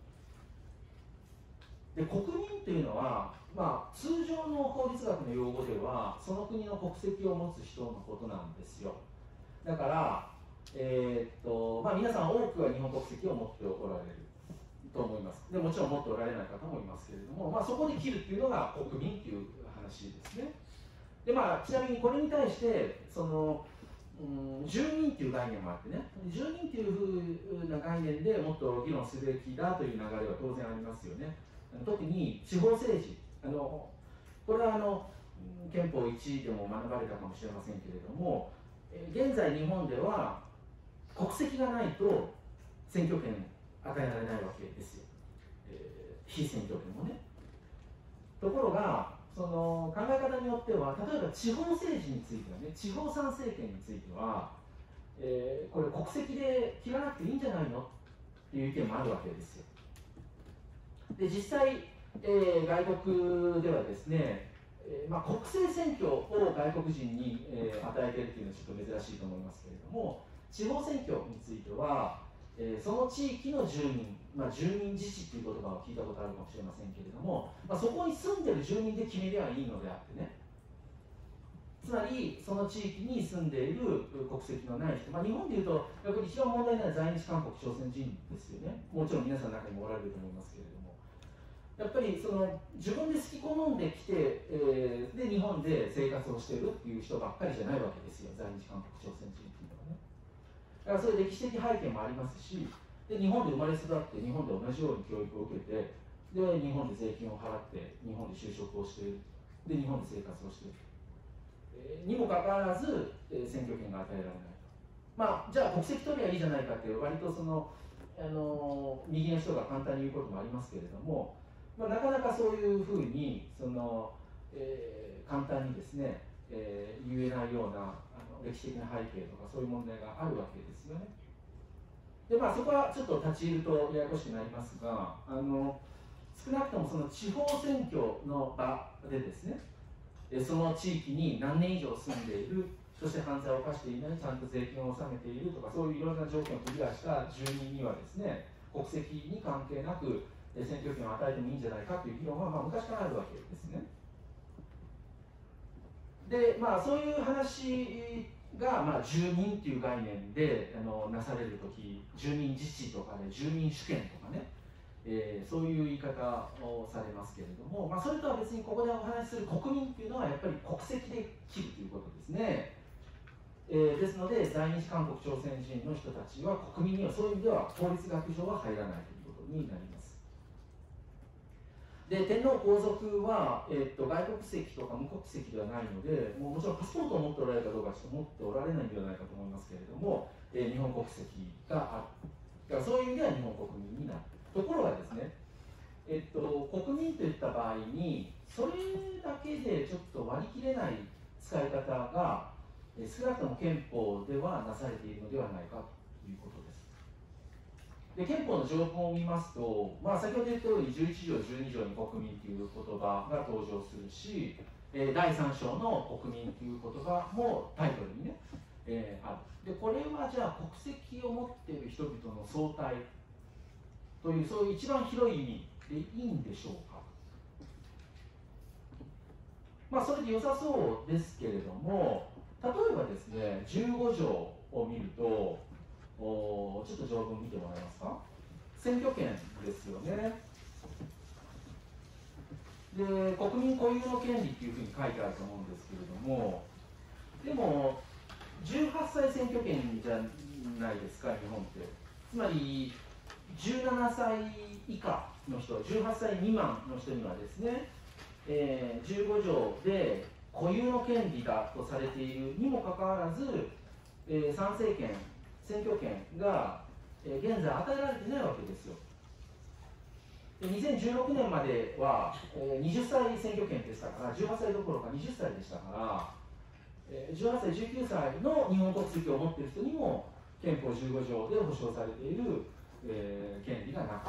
で国民というのは、まあ、通常の法律学の用語ではその国の国籍を持つ人のことなんですよ。だから、まあ、皆さん多くは日本国籍を持っておられると思います。でもちろん持っておられない方もいますけれども、まあ、そこで切るっていうのが国民という話ですね。で、まあ、ちなみにこれに対してその住民っていう概念もあってね、住民っていうふうな概念でもっと議論すべきだという流れは当然ありますよね。特に地方政治、これは憲法1でも学ばれたかもしれませんけれども、現在日本では国籍がないと選挙権与えられないわけですよ、非選挙権もね。ところがその考え方によっては、例えば地方政治についてはね、地方参政権については、これ国籍で切らなくていいんじゃないのっていう意見もあるわけですよ。で実際、外国ではですね、まあ、国政選挙を外国人に、与えているというのはちょっと珍しいと思いますけれども、地方選挙については、その地域の住民、まあ、住民自治という言葉を聞いたことあるかもしれませんけれども、まあ、そこに住んでる住民で決めりゃいいのであってね、つまりその地域に住んでいる国籍のない人、まあ、日本でいうとやっぱり一番問題なのは在日韓国朝鮮人ですよね。もちろん皆さんの中にもおられると思いますけれども、やっぱりその自分で好き好んできて、で日本で生活をしているっていう人ばっかりじゃないわけですよ、在日韓国朝鮮人っていうのはね。だからそういう歴史的背景もありますし、で日本で生まれ育って日本で同じように教育を受けて、で日本で税金を払って日本で就職をしている、で日本で生活をしている、にもかかわらず、選挙権が与えられないと。まあじゃあ国籍取りゃいいじゃないかっていう割とその右の人が簡単に言うこともありますけれども、まあ、なかなかそういうふうにその、簡単にですね、言えないような歴史的な背景とかそういう問題があるわけですよね。でまあそこはちょっと立ち入るとややこしくなりますが、少なくともその地方選挙の場でですね、その地域に何年以上住んでいる、そして犯罪を犯していない、ちゃんと税金を納めているとか、そういういろんな条件をクリアした住民にはですね、国籍に関係なく選挙権を与えてもいいんじゃないかという議論は、まあ、昔からあるわけですね。で、まあ、そういう話が、まあ、住民という概念でなされるとき、住民自治とかね、住民主権とかね、そういう言い方をされますけれども、まあ、それとは別にここでお話しする国民というのはやっぱり国籍で切るということですね。ですので在日韓国朝鮮人の人たちは国民にはそういう意味では法律学上は入らないということになります。で天皇皇族は、外国籍とか無国籍ではないので、もちろんパスポートを持っておられるかどうかちょっと持っておられないのではないかと思いますけれども、日本国籍がある。だからそういう意味では日本国民になる。ところがですね、 国民といった場合にそれだけでちょっと割り切れない使い方が少なくとも憲法ではなされているのではないかということです。で憲法の条文を見ますと、先ほど言ったように11条、12条に国民という言葉が登場するし、第3章の国民という言葉もタイトルにね、ある。でこれはじゃあ国籍を持っている人々の総体というそういう一番広い意味でいいんでしょうか。それで良さそうですけれども、例えばですね、15条を見ると、ちょっと条文見てもらえますか。選挙権ですよね。で、国民固有の権利っていうふうに書いてあると思うんですけれども、でも、18歳選挙権じゃないですか、日本って。つまり、17歳以下の人、18歳未満の人にはですね、15条で固有の権利だとされているにもかかわらず、参政権、選挙権が、現在与えられていないわけですよ。で2016年までは、20歳選挙権でしたから、18歳どころか20歳でしたから、18歳、19歳の日本国籍を持っている人にも憲法15条で保障されている、権利がなかった。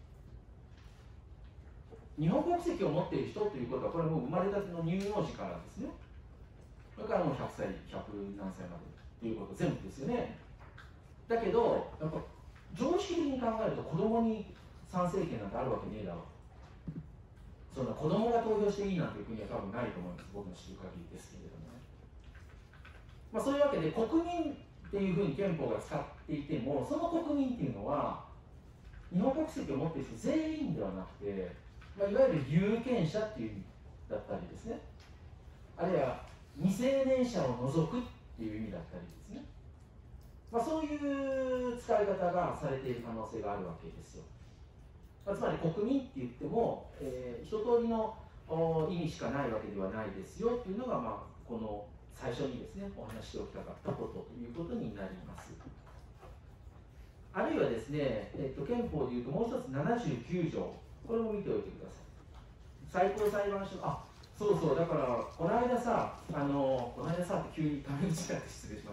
日本国籍を持っている人ということは、これはもう生まれたての乳幼児からですね、それからもう100歳、100何歳までということ、全部ですよね。だけど、やっぱ常識的に考えると、子供に参政権なんてあるわけねえだろう。そんな子供が投票していいなんていう国は多分ないと思います、僕の知る限りですけれどもね。そういうわけで、国民っていうふうに憲法が使っていても、その国民っていうのは、日本国籍を持っている人全員ではなくて、いわゆる有権者っていう意味だったりですね、あるいは未成年者を除くっていう意味だったりですね、そういう使い方がされている可能性があるわけですよ。つまり国民って言っても、一通りの意味しかないわけではないですよというのが、この最初にですねお話ししておきたかったことということになります。あるいはですね、憲法でいうともう一つ79条、これも見ておいてください。最高裁判所、そうだからこの間さ、この間さって急にタメ口が失礼しました。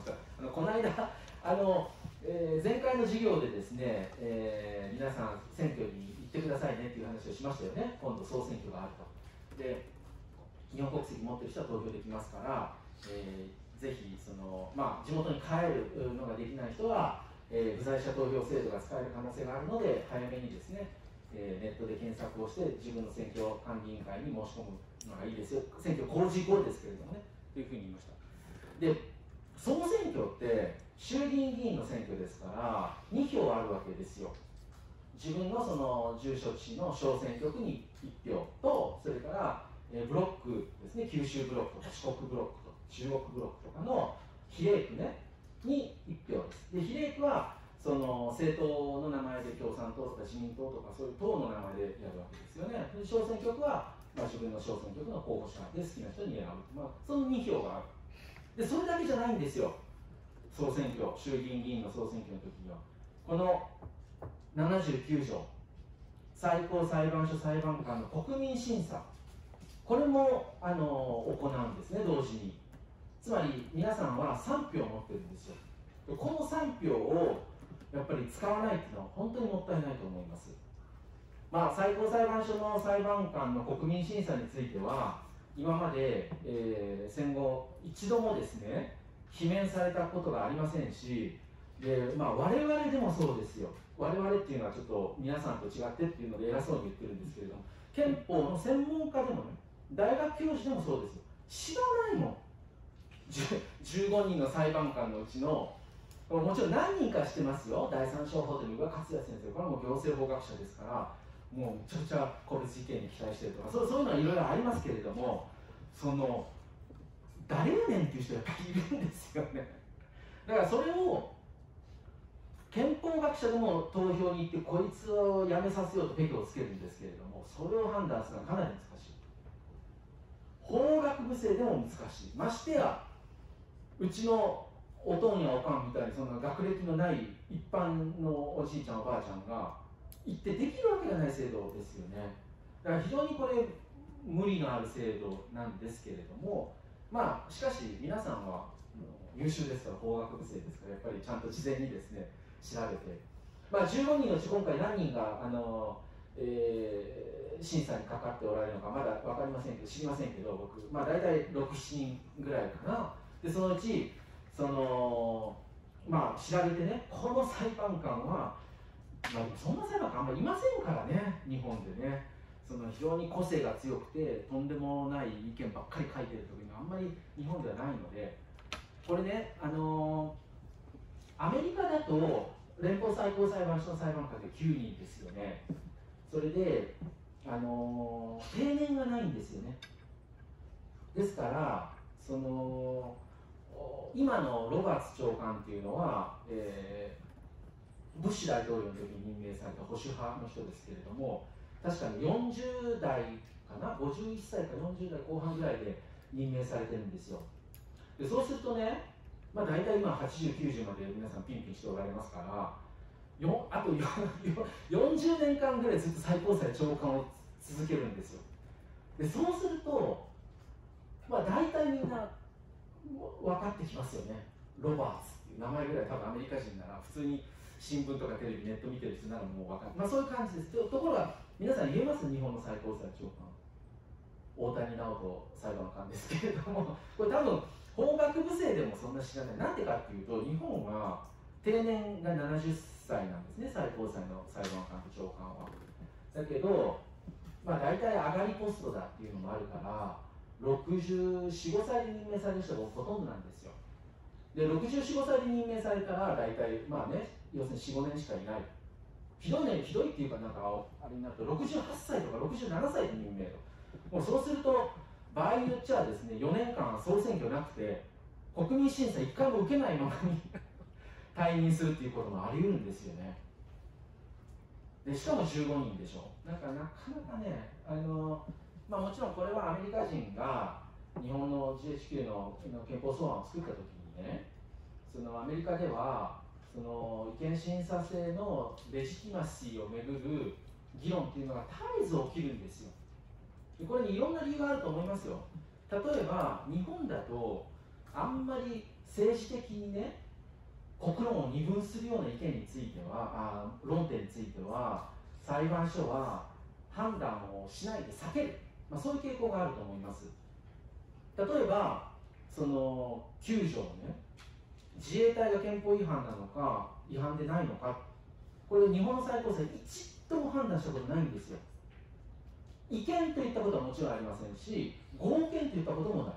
この間前回の授業でですね、皆さん選挙に行ってくださいねっていう話をしましたよね。今度総選挙があると。で、日本国籍持ってる人は投票できますから、ぜひ地元に帰るのができない人は、不在者投票制度が使える可能性があるので、早めにですね、ネットで検索をして自分の選挙管理委員会に申し込むのがいいですよ。選挙公示後ですけれどもね、というふうに言いました。で、総選挙って衆議院議員の選挙ですから2票あるわけですよ。自分のその住所地の小選挙区に1票と、それからブロックですね、九州ブロックとか四国ブロックとか中国ブロックとかの比例区ねに1票です。で、比例区はその政党の名前で共産党とか自民党とかそういう党の名前でやるわけですよね。で、小選挙区は、自分の小選挙区の候補者で好きな人に選ぶ、その2票がある。で、それだけじゃないんですよ。総選挙、衆議院議員の総選挙の時にはこの79条、最高裁判所裁判官の国民審査、これも行うんですね、同時に。つまり皆さんは3票持ってるんですよ。この3票をやっぱり使わないっていうのは本当にもったいないと思います。最高裁判所の裁判官の国民審査については今まで、戦後一度もですね罷免されたことがありませんし、で、我々でもそうですよ。我々っていうのはちょっと皆さんと違ってっていうので偉そうに言ってるんですけれども、憲法の専門家でもね、大学教授でもそうですよ。知らないもん。15人の裁判官のうちの、もちろん何人かしてますよ。第三小法廷の宇賀克也先生、これはもう行政法学者ですから、もうめちゃくちゃ個別事件に期待してるとか、そういうのはいろいろありますけれども、誰やねんっていう人がやっぱりいるんですよね。だからそれを憲法学者でも投票に行ってこいつを辞めさせようとペケをつけるんですけれども、それを判断するのはかなり難しい。法学部生でも難しい。ましてやうちのおとんやおかんみたいにそんな学歴のない一般のおじいちゃんおばあちゃんが言ってできるわけがない制度ですよね。だから非常にこれ無理のある制度なんですけれども、まあしかし皆さんは優秀ですから法学部生ですからやっぱりちゃんと事前にですね調べて、まあ、15人のうち今回何人が審査にかかっておられるのかまだ分かりませんけど知りませんけど僕、まあ、大体6、7人ぐらいかな。でそのうちまあ調べてね、この裁判官は、まあ、そんな裁判官あんまりいませんからね日本でね。非常に個性が強くてとんでもない意見ばっかり書いてる時にあんまり日本ではないので、これね、アメリカだと連邦最高裁判所の裁判官で9人ですよね。それで、定年がないんですよね。ですから今のロバーツ長官っていうのは、ブッシュ大統領の時に任命された保守派の人ですけれども、確かに40代かな、51歳か40代後半ぐらいで任命されてるんですよ。でそうするとね、まあ、大体今80、90まで皆さんピンピンしておられますから、あと40年間ぐらいずっと最高裁長官を続けるんですよ。でそうすると、まあ、大体みんな分かってきますよね。ロバーツっていう名前ぐらい多分アメリカ人なら普通に新聞とかテレビネット見てる人ならもう分かる、まあ、そういう感じです。ところが皆さん言えます？日本の最高裁長官大谷直人裁判官ですけれども、これ多分法学部生でもそんな知らない。なんでかっていうと日本は定年が70歳なんですね、最高裁の裁判官と長官は。だけど、まあ、大体上がりポストだっていうのもあるから64、5歳で任命される人がほとんどなんですよ。で64、5歳で任命されたら大体まあね、要するに4、5年しかいない。ひどいね、ひどいっていうかなんかあれになると68歳とか67歳で任命と。もうそうすると場合によっちゃですね、4年間総選挙なくて国民審査1回も受けないままに退任するっていうこともあり得るんですよね。でしかも15人でしょ。なんかなかなかね、まあ、もちろんこれはアメリカ人が日本の GHQ の憲法草案を作った時にね、アメリカでは違憲審査制のレジティマシーをめぐる議論っていうのが絶えず起きるんですよ。でこれにいろんな理由があると思いますよ。例えば日本だとあんまり政治的にね国論を二分するような意見については論点については裁判所は判断をしないで避ける、まあ、そういう傾向があると思います。例えば9条ね、自衛隊が憲法違反なのか違反でないのか、これ日本の最高裁一度も判断したことないんですよ。違憲といったことはもちろんありませんし、合憲といったこともない。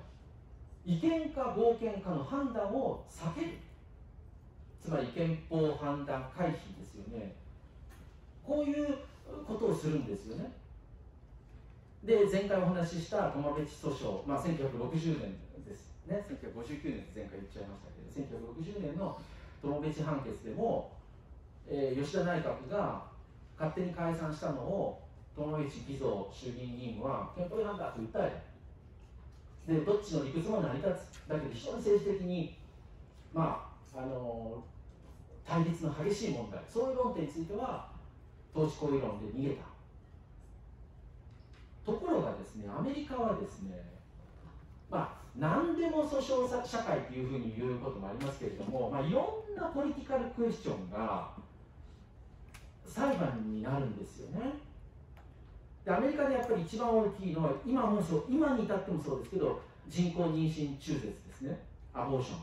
違憲か合憲かの判断を避ける、つまり憲法判断回避ですよね。こういうことをするんですよね。で前回お話しした苫米地訴訟、まあ、1960年ですね、1959年って前回言っちゃいましたけど、1960年の苫米地判決でも、吉田内閣が勝手に解散したのを苫米地偽造衆議院議員は憲法違反だと訴える。でどっちの理屈も成り立つ。だけど非常に政治的にまあ対立の激しい問題、そういう論点については統治行為論で逃げた。ところがですね、アメリカはですね、まあ何でも訴訟社会というふうに言うこともありますけれども、まあ、いろんなポリティカルクエスチョンが裁判になるんですよね。でアメリカでやっぱり一番大きいのは今に至ってもそうですけど、人工妊娠中絶ですね、アボーション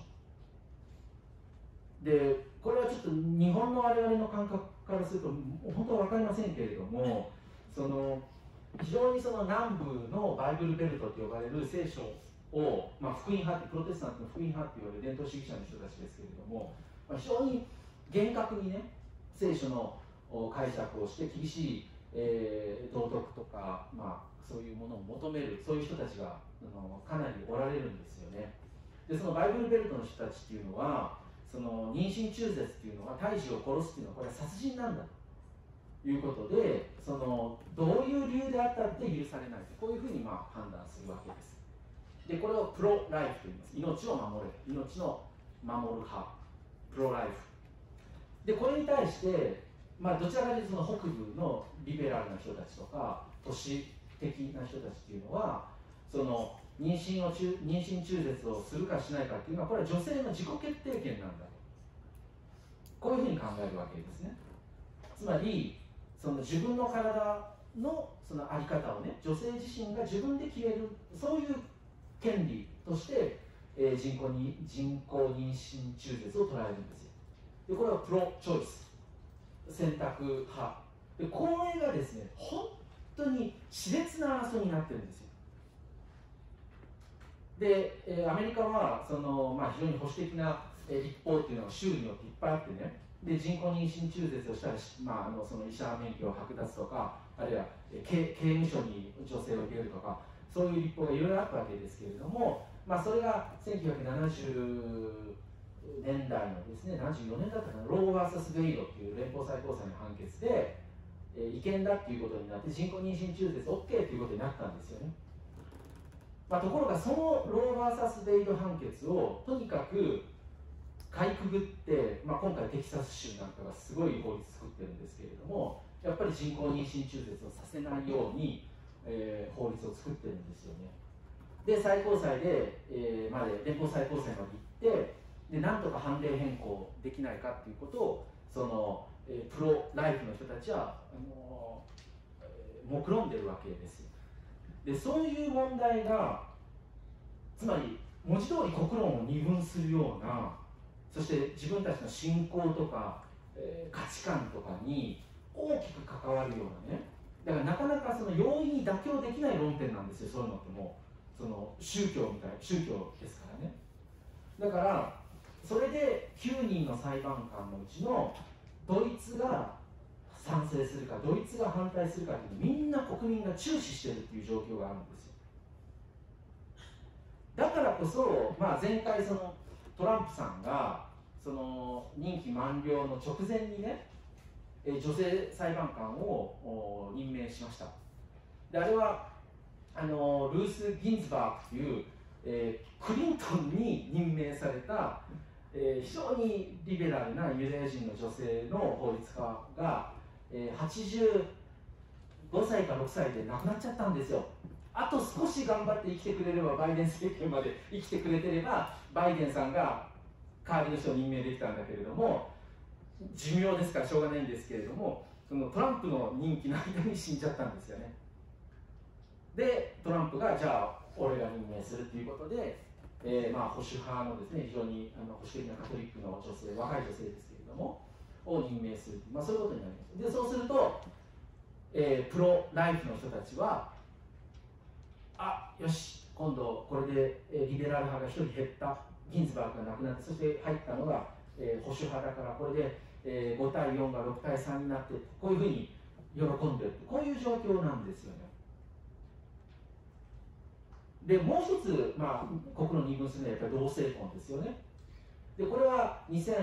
で、これはちょっと日本の我々の感覚からすると本当は分かりませんけれども、非常に南部のバイブルベルトと呼ばれる聖書を、まあ、福音派って、プロテスタントの福音派って言われる伝統主義者の人たちですけれども、まあ、非常に厳格にね聖書の解釈をして厳しい、道徳とか、まあ、そういうものを求める、そういう人たちがかなりおられるんですよね。でバイブルベルトの人たちっていうのは妊娠中絶っていうのは胎児を殺すっていうのはこれは殺人なんだということで、どういう理由であったって許されないと、こういうふうにまあ判断するわけです。でこれをプロライフと言います。命を守れ、命の守る派、プロライフで、これに対してどちらかというとその北部のリベラルな人たちとか都市的な人たちっていうのは、その妊娠中絶をするかしないかっていうのは、これは女性の自己決定権なんだと、こういうふうに考えるわけですね。つまりその自分の体のその在り方をね、女性自身が自分で決める、そういう権利として、人工妊娠中絶を捉えるんですよ。でこれはプロチョイス、選択派で、これがですね、本当に熾烈な争いになってるんですよ。で、アメリカはその、非常に保守的な立法っていうのが州によっていっぱいあってね、で人工妊娠中絶をしたら、その医者免許を剥奪とか、あるいは刑務所に女性を入れるとか、そういう立法がいろいろあったわけですけれども、それが1970年代のですね、74年だったかな、ロー vs ベイドっていう連邦最高裁の判決で、違憲だっていうことになって、人工妊娠中絶 OK っていうことになったんですよね。ところがそのロー vs ベイド判決をとにかくかいくぐって、今回テキサス州なんかがすごい法律作ってるんですけれども、やっぱり人工妊娠中絶をさせないように、法律を作ってるんですよね。で最高裁で、連邦最高裁まで行って、でなんとか判例変更できないかっていうことを、その、プロライフの人たちは目論んでるわけですよ。でそういう問題が、つまり文字通り国論を二分するような、そして自分たちの信仰とか、価値観とかに大きく関わるようなね、だからなかなかその容易に妥協できない論点なんですよ。そういうのってもうその宗教ですからね。だからそれで9人の裁判官のうちのドイツが賛成するかドイツが反対するかっていうのをみんな国民が注視してるっていう状況があるんですよ。だからこそ、前回そのトランプさんがその任期満了の直前にね、女性裁判官を任命しました。であれはルース・ギンズバーグという、クリントンに任命された、非常にリベラルなユダヤ人の女性の法律家が、85歳か6歳で亡くなっちゃったんですよ。あと少し頑張って生きてくれれば、バイデン政権まで生きてくれてれば、バイデンさんが代わりの人を任命できたんだけれども、寿命ですからしょうがないんですけれども、そのトランプの任期の間に死んじゃったんですよね。でトランプがじゃあ俺が任命するということで、保守派のですね、非常に保守的なカトリックの女性、若い女性ですけれどもを任命する、そういうことになります。でそうすると、プロライフの人たちは、よし、今度これで、リベラル派が1人減った、ギンズバーグが亡くなって、そして入ったのが、保守派だから、これで、5対4が6対3になって、こういうふうに喜んでる、こういう状況なんですよね。でもう一つ、国論二分するのはやっぱり同性婚ですよね。でこれは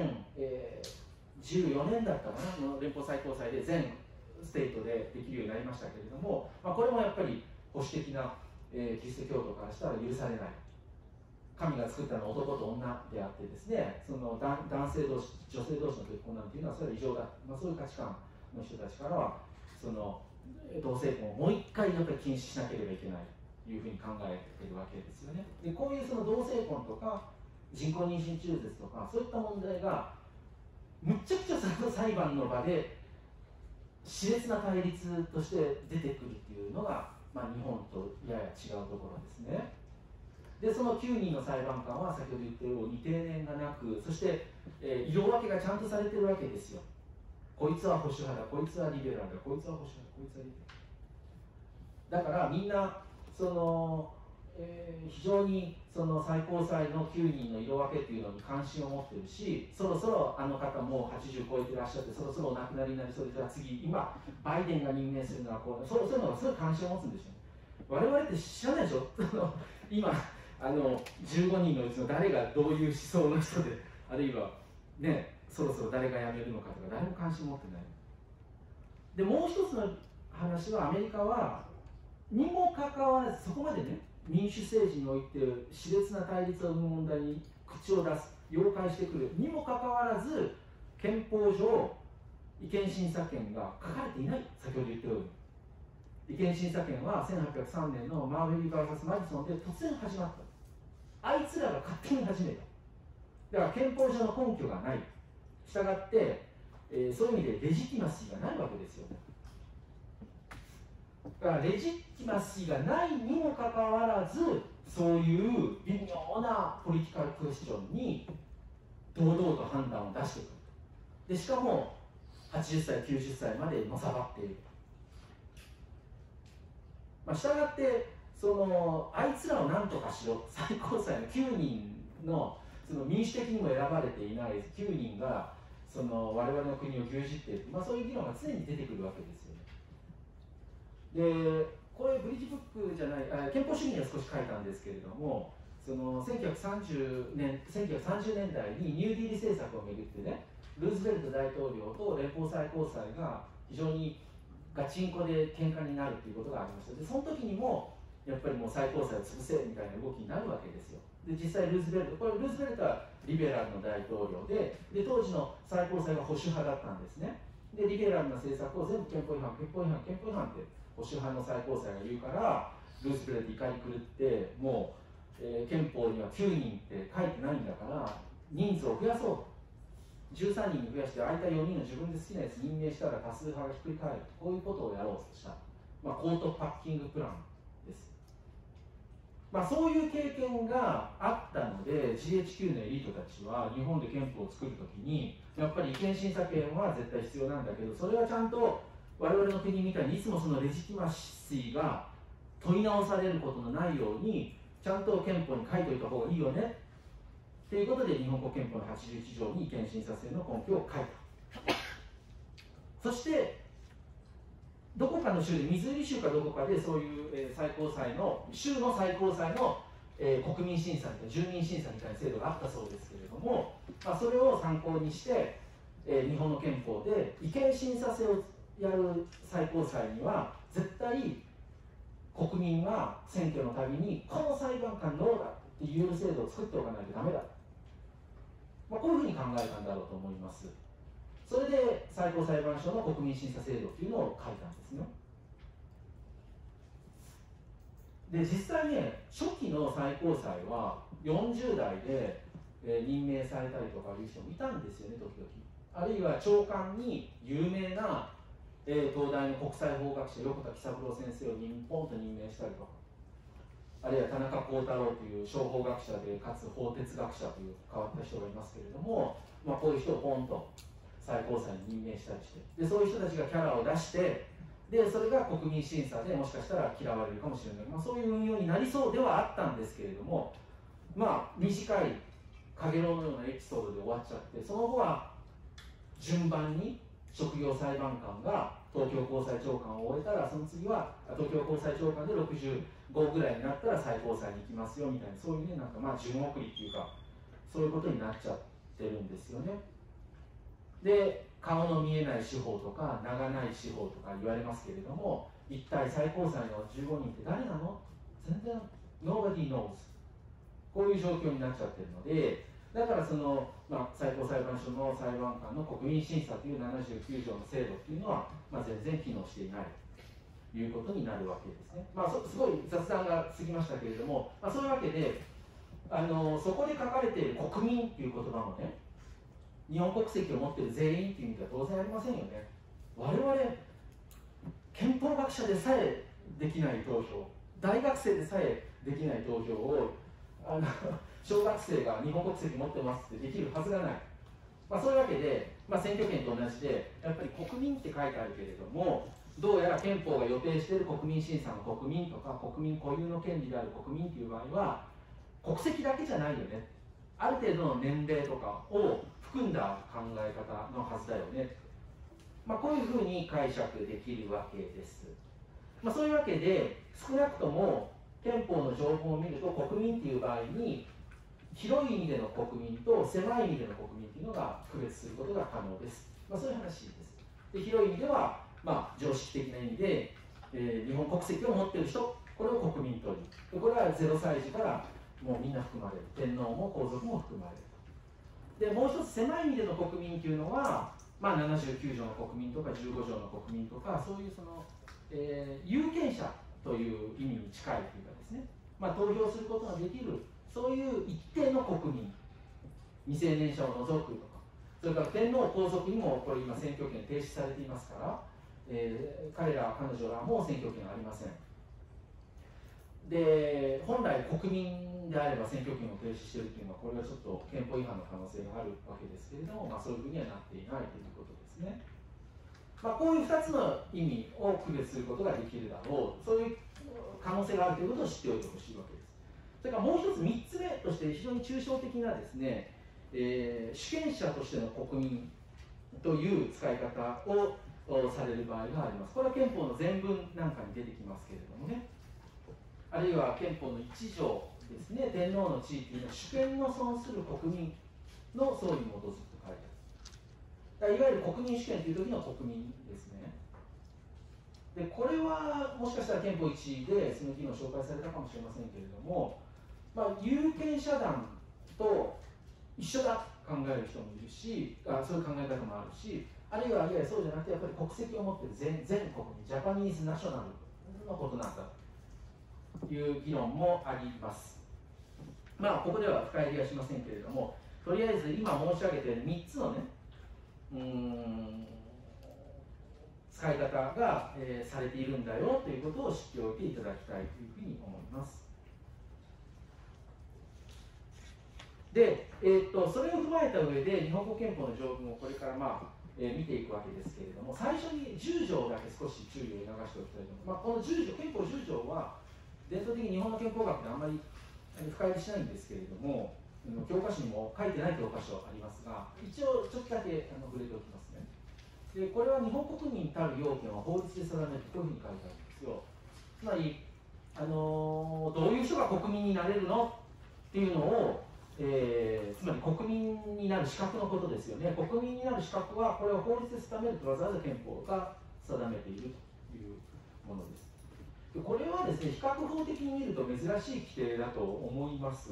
2014年だったかな、連邦最高裁で全ステートでできるようになりましたけれども、これもやっぱり保守的な、キリスト教徒からしたら許されない。神が作ったのは男と女であってですね、その男性同士、女性同士の結婚なんていうのはそれは異常だ、そういう価値観の人たちからは、その同性婚をもう一回やっぱり禁止しなければいけないというふうに考えているわけですよね。でこういうその同性婚とか人工妊娠中絶とか、そういった問題がむっちゃくちゃ裁判の場で熾烈な対立として出てくるっていうのが、日本とやや違うところですね。でその9人の裁判官は先ほど言ったように定年がなく、そして、色分けがちゃんとされてるわけですよ。こいつは保守派だ、こいつはリベラルだ、こいつは保守派だ、こいつはリベラルだ。だからみんなその、非常にその最高裁の9人の色分けというのに関心を持ってるし、そろそろあの方も80超えてらっしゃって、そろそろお亡くなりになりそうで、じゃあ次今バイデンが任命するのはこう、そういうのがすごい関心を持つんですよね。我々って知らないでしょ今15人のうちの誰がどういう思想の人で、あるいはね、そろそろ誰が辞めるのかとか誰も関心持ってない。でもう一つの話は、アメリカはにもかかわらず、そこまでね、民主政治において熾烈な対立を生む問題に口を出す、妖怪してくるにもかかわらず、憲法上違憲審査権が書かれていない。先ほど言ったように違憲審査権は1803年のマーベリー VS マディソンで突然始まった。あいつらが勝手に始めた。だから憲法上の根拠がない。したがって、そういう意味でレジティマシーがないわけですよね。だからレジティマシーがないにもかかわらず、そういう微妙なポリティカルクエスチョンに堂々と判断を出してくる。でしかも80歳90歳までのさばっている。したがってあいつらを何とかしろ、最高裁の9人の民主的にも選ばれていない9人が我々の国を牛耳っている、そういう議論が常に出てくるわけですよね。でこれブリッジブックじゃない憲法主義には少し書いたんですけれども、1930年代にニューディール政策をめぐってね、ルーズベルト大統領と連邦最高裁が非常にガチンコで喧嘩になるということがありました。でその時にもやっぱりもう最高裁を潰せみたいな動きになるわけですよ。で実際ルーズベルトはリベラルの大統領で当時の最高裁が保守派だったんですね。でリベラルな政策を全部憲法違反って保守派の最高裁が言うから、ルーズベルト怒り狂って、もう、憲法には9人って書いてないんだから人数を増やそうと、13人に増やして空いた4人を自分で好きなやつ任命したら多数派がひっくり返る、こういうことをやろうとした、コートパッキングプランです。そういう経験があったので GHQ のエリートたちは日本で憲法を作るときにやっぱり違憲審査権は絶対必要なんだけど、それはちゃんと我々の国みたいにいつもそのレジティマシーが問い直されることのないようにちゃんと憲法に書いておいた方がいいよねということで日本国憲法の81条に違憲審査制の根拠を書いた。そしてどこかの州で、ミズーリ州かどこかでそういう、最高裁の州の最高裁の、国民審査みたいな住民審査みたいな制度があったそうですけれども、それを参考にして、日本の憲法で違憲審査制をやる最高裁には絶対国民が選挙のたびにこの裁判官どうだって言える制度を作っておかないとダメだ、こういうふうに考えたんだろうと思います。それで最高裁判所の国民審査制度っていうのを書いたんですね。で実際ね、初期の最高裁は40代で、任命されたりとかいう人もいたんですよね、時々。あるいは長官に有名な、東大の国際法学者横田喜三郎先生をポンと任命したりとか、あるいは田中幸太郎という商法学者でかつ法哲学者という変わった人がいますけれども、こういう人をポンと最高裁に任命したりして、でそういう人たちがキャラを出して、でそれが国民審査でもしかしたら嫌われるかもしれない、そういう運用になりそうではあったんですけれども、短いかげろうのようなエピソードで終わっちゃって、その後は順番に職業裁判官が東京高裁長官を終えたら、その次は東京高裁長官で65ぐらいになったら最高裁に行きますよみたいな、そういうね、順送りっていうか、そういうことになっちゃってるんですよね。で顔の見えない司法とか名がない司法とか言われますけれども、一体最高裁の15人って誰なの？全然 nobody knows、 こういう状況になっちゃってるので、だから最高裁判所の裁判官の国民審査という79条の制度っていうのは、全然機能していないということになるわけですね。すごい雑談が過ぎましたけれども、そういうわけでそこで書かれている国民っていう言葉もね、日本国籍を持っている全員っていう意味では当然ありませんよね。我々憲法学者でさえできない投票、大学生でさえできない投票を小学生が日本国籍持ってますってできるはずがない、そういうわけで、選挙権と同じでやっぱり国民って書いてあるけれども、どうやら憲法が予定している国民審査の国民とか国民固有の権利である国民という場合は国籍だけじゃないよね、ある程度の年齢とかを含んだ考え方のはずだよね、こういうふうに解釈できるわけです。そういうわけで少なくとも憲法の条文を見ると国民っていう場合に広い意味での国民と狭い意味での国民っていうのが区別することが可能です。そういう話です。で広い意味では、常識的な意味で、日本国籍を持っている人、これを国民という。これは0歳児からもうみんな含まれる。天皇も皇族も含まれる。でもう一つ狭い意味での国民というのは、 まあ、79条の国民とか15条の国民とか、そういうその、有権者という意味に近いというかですね、まあ、投票することができる、そういう一定の国民、未成年者を除くとか、それから天皇皇族にもこれ今、選挙権停止されていますから、彼ら、彼女らも選挙権ありません。で、本来、国民であれば選挙権を停止しているというのは、これはちょっと憲法違反の可能性があるわけですけれども、まあ、そういうふうにはなっていないということですね。まあ、こういう2つの意味を区別することができるだろう、そういう可能性があるということを知っておいてほしいわけです。それからもう一つ、3つ目として非常に抽象的なですね、主権者としての国民という使い方をされる場合があります。これは憲法の前文なんかに出てきますけれどもね、あるいは憲法の1条ですね、天皇の地位というのは主権の存する国民の総理に基づくと書いてある。いわゆる国民主権という時の国民ですね。で、これはもしかしたら憲法1でその議論紹介されたかもしれませんけれども、まあ、有権者団と一緒だと考える人もいるし、そういう考え方もあるし、あるいはいやいやそうじゃなくて、やっぱり国籍を持っている全国にジャパニーズナショナルのことなんだという議論もあります。まあ、ここでは深入りはしませんけれども、とりあえず今申し上げたように3つのね、使い方が、されているんだよということを知っておいていただきたいというふうに思います。で、それを踏まえた上で日本国憲法の条文をこれから、見ていくわけですけれども、最初に10条だけ少し注意を促しておきたいと思います。この10条、憲法10条は伝統的に日本の憲法学であんまり深入りしないんですけれども、教科書にも書いてない教科書ありますが、一応ちょっとだけ触れておきますね。で、これは日本国民たる要件は法律で定めるとこういうふうに書いてあるんですよ。つまり、どういう人が国民になれるのっていうのを、つまり国民になる資格のことですよね。国民になる資格は、これを法律で定めるとわざわざ憲法が定めているというものです。で、これはですね、比較法的に見ると珍しい規定だと思います。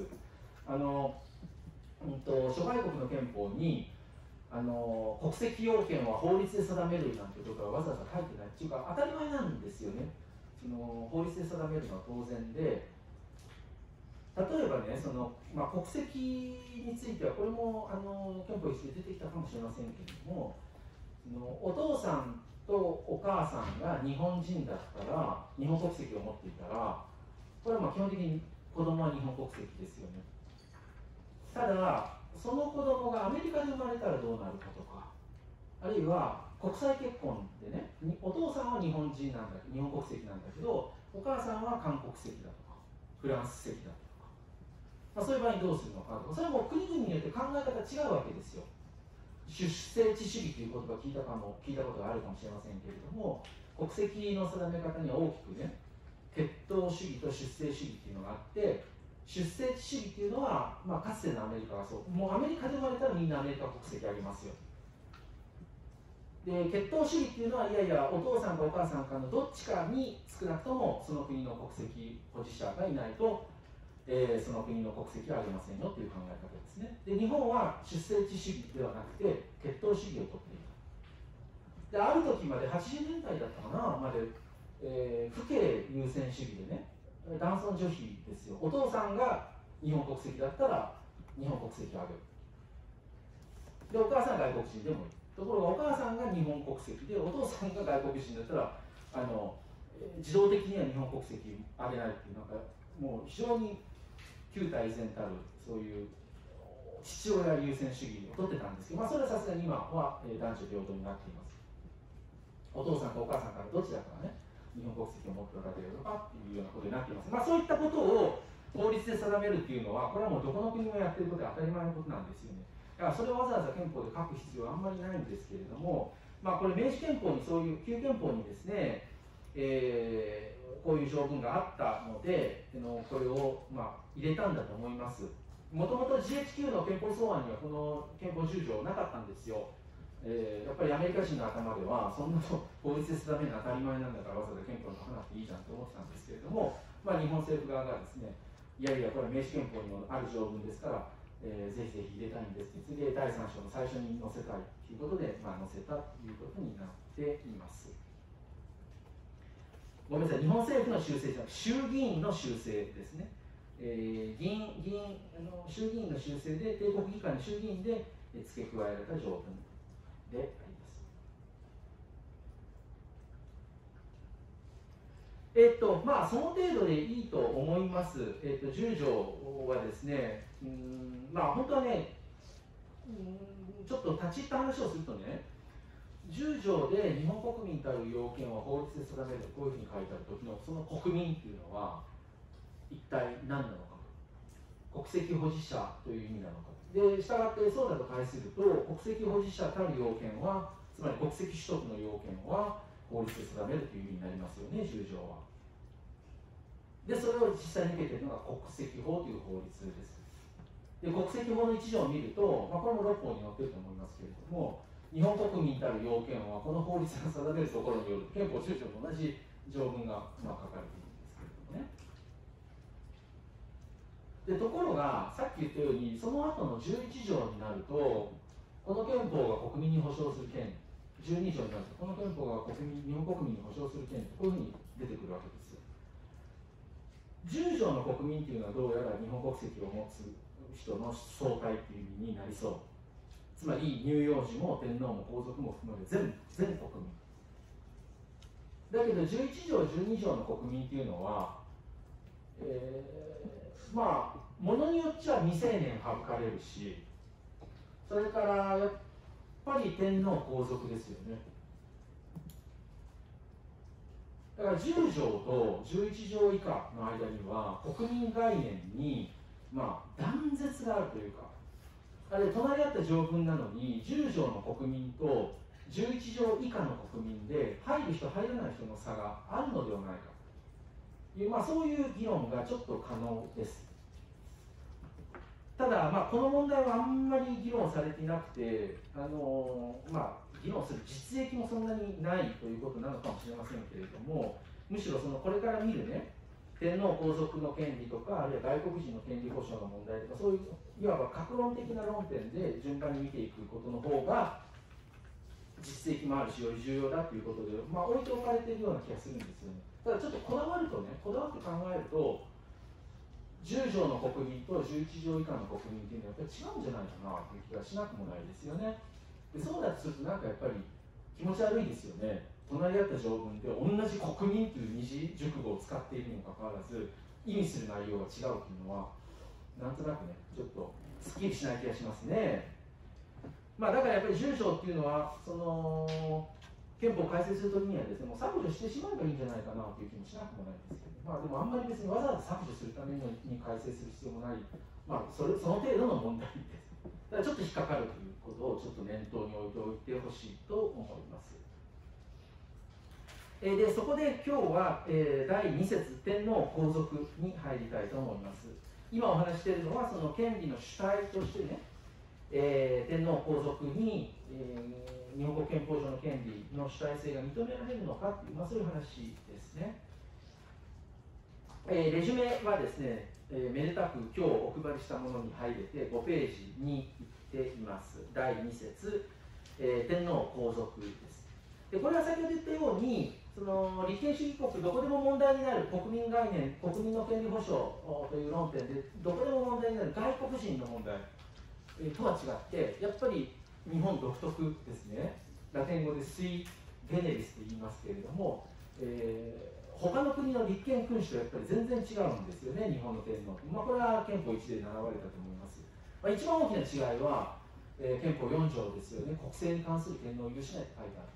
諸外国の憲法に国籍要件は法律で定めるなんてことはわざわざ書いてないっていうか、当たり前なんですよね。法律で定めるのは当然で、例えばね、国籍については、これも憲法1で出てきたかもしれませんけれども、お父さんとお母さんが日本人だったら、日本国籍を持っていたら、これは基本的に子供は日本国籍ですよね。ただ、その子供がアメリカで生まれたらどうなるかとか、あるいは国際結婚でね、お父さんは日本人なんだけど、日本国籍なんだけど、お母さんは韓国籍だとか、フランス籍だとか、そういう場合にどうするのかとか、それはもう国々によって考え方違うわけですよ。出生地主義という言葉を聞いたことがあるかもしれませんけれども、国籍の定め方には大きくね、血統主義と出生主義っていうのがあって、出生地主義っていうのは、かつてのアメリカがそう、もうアメリカで生まれたらみんなアメリカ国籍ありますよ。で、血統主義っていうのは、いやいや、お父さんかお母さんかのどっちかに少なくともその国の国籍保持者がいないと、その国の国籍はありませんよという考え方ですね。で、日本は出生地主義ではなくて、血統主義をとっていた。で、ある時まで、80年代だったかな、まで、父兄優先主義でね、男尊女卑ですよ。お父さんが日本国籍だったら、日本国籍をあげる。で、お母さんは外国人でもいい。ところが、お母さんが日本国籍で、お父さんが外国人だったら、自動的には日本国籍あげないっていう、なんか、もう非常に旧態依然たる、そういう父親優先主義を取ってたんですけど、それはさすがに今は男女平等になっています。お父さんかお母さんからどちらかがね、日本国籍を持っておられるのかっていうようなことになっています。そういったことを法律で定めるっていうのは、これはもうどこの国もやっていることで当たり前のことなんですよね。だからそれをわざわざ憲法で書く必要はあんまりないんですけれども、これ明治憲法にそういう旧憲法にですね、こういう条文があったので、これを入れたんだと思います。もともと GHQ の憲法草案にはこの憲法10条なかったんですよ。やっぱりアメリカ人の頭では、そんなの法律で定めるのは当たり前なんだから、わざわざ憲法に書かなくていいじゃんと思ってたんですけれども、日本政府側がですね、いやいや、これは明治憲法にもある条文ですから、 ぜひぜひ入れたいんですってで第3章の最初に載せたいということで、載せたということになっています。ごめんなさい、日本政府の修正じゃなく衆議院の修正ですね。衆議院の修正で帝国議会の衆議院で付け加えられた条文であります。その程度でいいと思います。10条はですね、本当はね、ちょっと立ち入った話をするとね、10条で日本国民たる要件を法律で定めるとこういうふうに書いてある時のその国民っていうのは一体何なのか、国籍保持者という意味なのかで、したがってそうだと解すると国籍保持者たる要件は、つまり国籍取得の要件は法律で定めるという意味になりますよね、10条は。でそれを実際に受けているのが国籍法という法律です。で国籍法の1条を見ると、これも6項に載っていると思いますけれども、日本国民たる要件はこの法律が定めるところによる憲法10条と同じ条文が書かれているんですけれどもね。でところがさっき言ったようにその後の11条になると、この憲法が国民に保障する権、12条になるとこの憲法が日本国民に保障する権、こういうふうに出てくるわけですよ。10条の国民というのはどうやら日本国籍を持つ人の総体という意味になりそう。つまり乳幼児も天皇も皇族も含めて全国民だけど11条12条の国民というのは、ものによっちゃ未成年省かれるし、それからやっぱり天皇皇族ですよね。だから10条と11条以下の間には国民概念に断絶があるというか、あれ隣り合った条文なのに10条の国民と11条以下の国民で入る人入らない人の差があるのではないかという、そういう議論がちょっと可能です。ただ、この問題はあんまり議論されていなくて、議論する実益もそんなにないということなのかもしれませんけれども、むしろこれから見るね、天皇皇族の権利とか、あるいは外国人の権利保障の問題とか、そういういわば各論的な論点で順番に見ていくことの方が実績もあるしより重要だということで、置いておかれているような気がするんですよね。ただちょっとこだわって考えると、10条の国民と11条以下の国民というのはやっぱり違うんじゃないかなという気がしなくもないですよね。でそうだとするとやっぱり気持ち悪いですよね。隣り合った条文で同じ国民という二字熟語を使っているにもかかわらず意味する内容が違うというのはなんとなくねちょっとすっきりしない気がしますね。だからやっぱり10条っていうのは憲法改正するときにはですね、もう削除してしまえばいいんじゃないかなという気もしなくもないんですけど、でもあんまり別にわざわざ削除するために改正する必要もない、その程度の問題です。だからちょっと引っかかるということをちょっと念頭に置いておいてほしいと思います。でそこで今日は、第2節天皇皇族に入りたいと思います。今お話しているのはその権利の主体としてね、天皇皇族に、日本国憲法上の権利の主体性が認められるのかという、そういう話ですね。レジュメはですね、めでたく今日お配りしたものに入れて5ページに行っています。第2節、天皇皇族です。でこれは先ほど言ったように立憲主義国どこでも問題になる国民概念、国民の権利保障という論点でどこでも問題になる外国人の問題とは違って、やっぱり日本独特ですね。ラテン語でスイ・ゲネリスと言いますけれども、他の国の立憲君主とやっぱり全然違うんですよね、日本の天皇。これは憲法1で習われたと思います。一番大きな違いは、憲法4条ですよね、国政に関する権能を許しないと書いてある。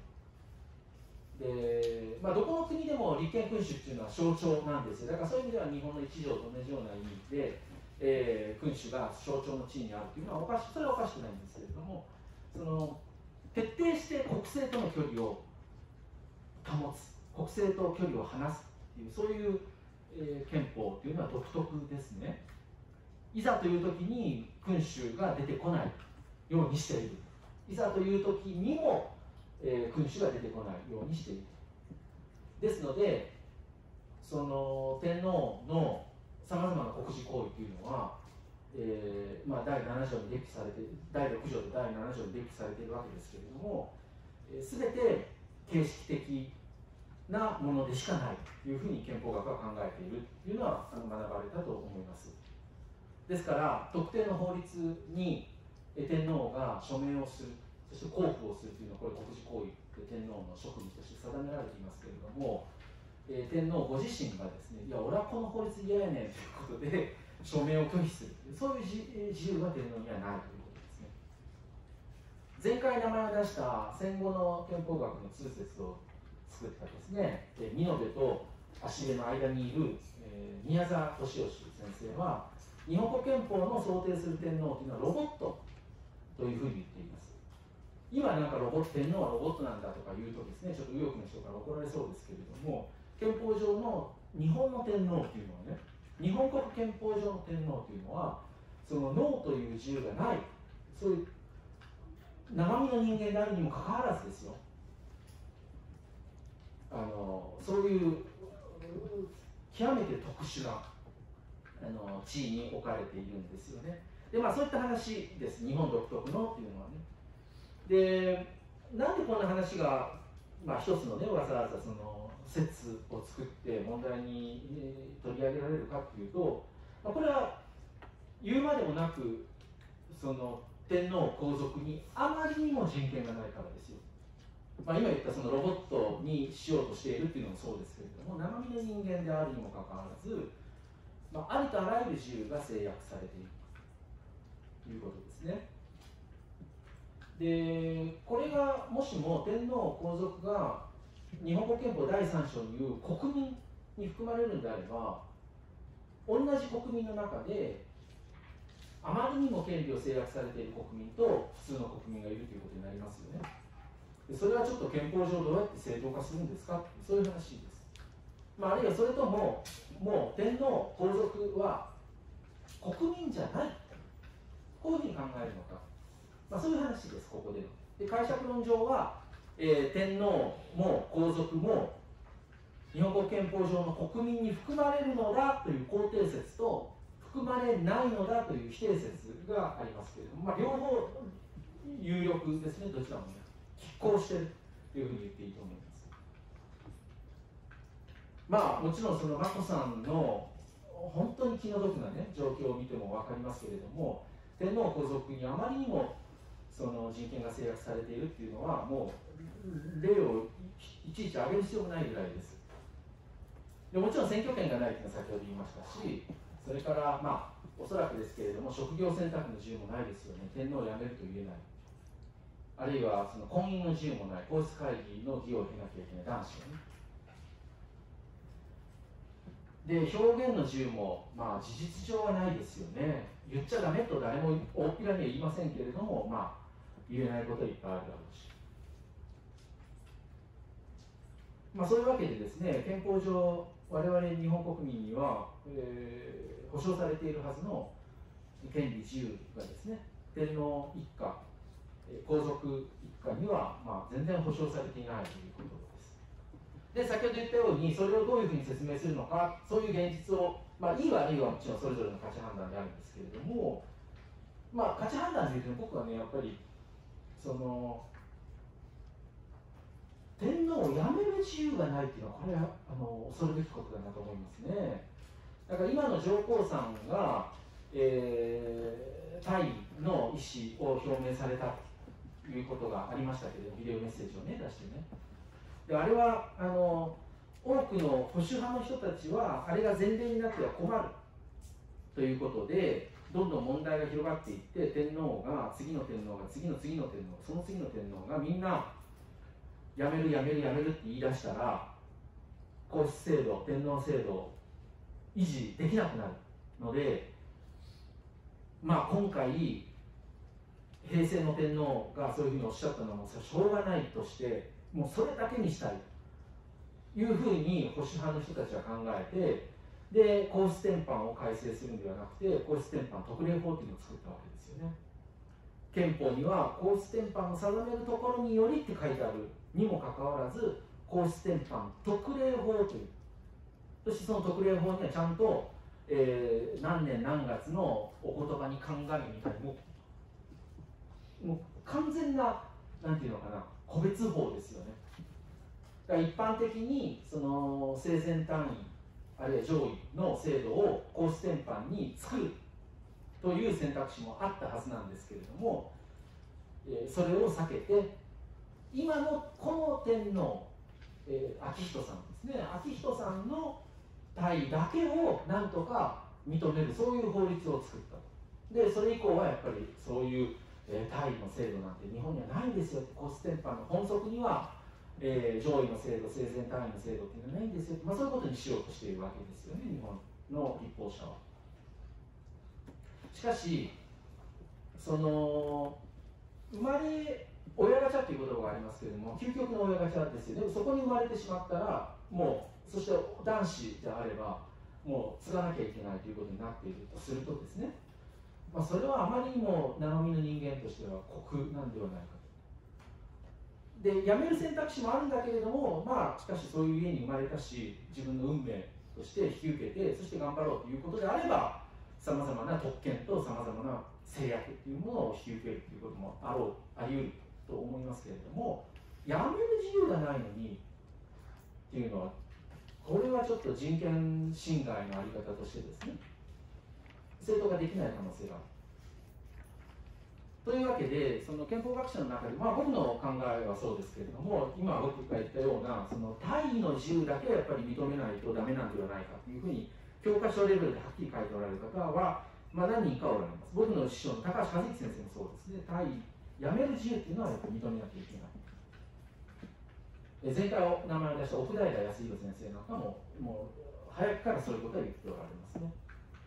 でどこの国でも立憲君主っていうのは象徴なんですよ。だからそういう意味では日本の1条と同じような意味で、君主が象徴の地位にあるというのはそれはおかしくないんですけれども、徹底して国政との距離を保つ、国政と距離を離すっていうそういう、憲法というのは独特ですね。いざという時に君主が出てこないようにしている。いざという時にも君主が出てこないようにしている。ですので天皇のさまざまな国事行為というのは、 第7条に列記されて第6条と第7条に列記されているわけですけれども、全て形式的なものでしかないというふうに憲法学は考えているというのは学ばれたと思います。ですから特定の法律に天皇が署名をする、そして公布をするというのはこれ国事行為で天皇の職務として定められていますけれども、天皇ご自身がですね、いや俺はこの法律嫌やねんということで署名を拒否する、そういう自由は天皇にはないということですね。前回名前を出した戦後の憲法学の通説を作ったですね、美濃部と芦部の間にいる、宮沢俊義先生は、日本国憲法の想定する天皇というのはロボットというふうに言っています。今なんか天皇はロボットなんだとか言うとですね、ちょっと右翼の人から怒られそうですけれども、憲法上の日本の天皇というのはね、日本国憲法上の天皇というのは、その脳という自由がない、そういう生身の人間であるにもかかわらずですよ、そういう極めて特殊な地位に置かれているんですよね。でそういった話です、日本独特のっていうのはね。でなんでこんな話が、一つのね、わざわざその説を作って問題に取り上げられるかっていうと、これは言うまでもなくその天皇皇族にあまりにも人権がないからですよ。今言ったそのロボットにしようとしているっていうのもそうですけれども、生身の人間であるにもかかわらず、ありとあらゆる自由が制約されているということですね。でこれがもしも天皇皇族が日本国憲法第3章に言う国民に含まれるんであれば、同じ国民の中であまりにも権利を制約されている国民と普通の国民がいるということになりますよね。でそれはちょっと憲法上どうやって正当化するんですか、そういう話です。あるいはそれとも、もう天皇皇族は国民じゃない、こういうふうに考えるのか、そういう話です、ここでの。で解釈論上は、天皇も皇族も日本国憲法上の国民に含まれるのだという肯定説と、含まれないのだという否定説がありますけれども、両方有力ですね、どちらもね、拮抗しているというふうに言っていいと思います。もちろんその眞子さんの本当に気の毒な、ね、状況を見ても分かりますけれども、天皇皇族にあまりにもその人権が制約されているっていうのは、もう例をいちいち挙げる必要もないぐらいです。でもちろん選挙権がないというのは先ほど言いましたし、それからおそらくですけれども、職業選択の自由もないですよね。天皇を辞めると言えない、あるいはその婚姻の自由もない、皇室会議の儀を経なきゃいけない、男子はね。で表現の自由も、事実上はないですよね。言っちゃダメと誰も大っぴらには言いませんけれども、言えないことはいっぱいあるだろうし、そういうわけでですね、憲法上我々日本国民には、保障されているはずの権利自由がですね、天皇一家、皇族一家には、全然保障されていないということです。で先ほど言ったように、それをどういうふうに説明するのか、そういう現実を、いい悪いはもちろんそれぞれの価値判断であるんですけれども、価値判断でいうと、僕はね、やっぱりその天皇を辞める自由がないというのは、これは恐るべきことだなと思いますね。だから今の上皇さんが、退位の意思を表明されたということがありましたけれども、ビデオメッセージをね、出してね。であれは多くの保守派の人たちは、あれが前例になっては困るということで、どんどん問題が広がっていって、天皇が、次の天皇が、次の次の天皇、その次の天皇がみんな、やめるやめるやめるって言い出したら、皇室制度、天皇制度を維持できなくなるので、今回、平成の天皇がそういうふうにおっしゃったのはもうしょうがないとして、もうそれだけにしたいというふうに保守派の人たちは考えて、で皇室典範を改正するんではなくて、皇室典範特例法というのを作ったわけですよね。憲法には皇室典範を定めるところによりって書いてあるにもかかわらず、皇室典範特例法という、そしてその特例法にはちゃんと何年何月のお言葉に鑑みたいにもう完全な、なんていうのかな、個別法ですよね。だから一般的にその生前単位あるいは上位の制度を皇室典範に作るという選択肢もあったはずなんですけれども、それを避けて今のこの天皇、昭仁さんですね、昭仁さんの体位だけをなんとか認める、そういう法律を作ったと。でそれ以降はやっぱりそういう体位の制度なんて日本にはないんですよ、皇室典範の本則には、上位の制度、生前単位の制度っていうのはないんですよ、そういうことにしようとしているわけですよね、日本の立法者は。しかしその親ガチャという言葉がありますけれども、究極の親ガチャですよね。そこに生まれてしまったらもう、そして男子であればもう継がなきゃいけないということになっているとするとですね、それはあまりにも生身の人間としては酷なんではないかと。で辞める選択肢もあるんだけれども、しかしそういう家に生まれたし自分の運命として引き受けて、そして頑張ろうということであれば、さまざまな特権とさまざまな制約というものを引き受けるということもあり得ると思いますけれども、辞める自由がないのにっていうのは、これはちょっと人権侵害のあり方としてですね、正当化できない可能性がある。というわけで、その憲法学者の中で、僕の考えはそうですけれども、今僕が言ったようなその大義の自由だけはやっぱり認めないとダメなんではないかというふうに教科書レベルではっきり書いておられる方は、何人かおられます。僕の師匠の高橋和之先生もそうですね。辞める自由っていうのはやっぱり認めなきゃいけない。前回名前を出した奥平康弘先生なんかも、もう早くからそういうことを言っておられますね。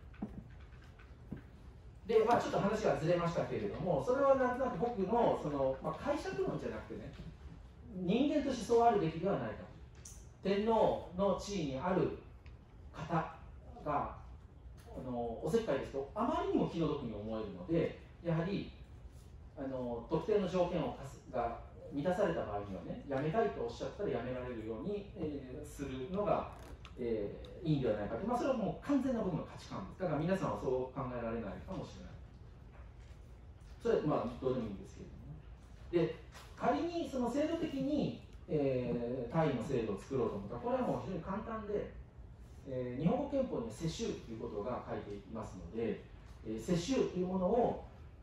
で、ちょっと話がずれましたけれども、それはなんとなく僕のその、解釈論じゃなくてね、人間としてそうあるべきではないか。天皇の地位にある方がおせっかいですとあまりにも気の毒に思えるので、やはり特定の条件が満たされた場合にはね、辞めたいとおっしゃったら辞められるように、するのが、いいんではないかと、それはもう完全な僕の価値観です。だから皆さんはそう考えられないかもしれない。それはどうでもいいんですけれども、で仮にその制度的に、単位の制度を作ろうと思ったら、これはもう非常に簡単で、日本語憲法には世襲ということが書いていますので、世襲というものを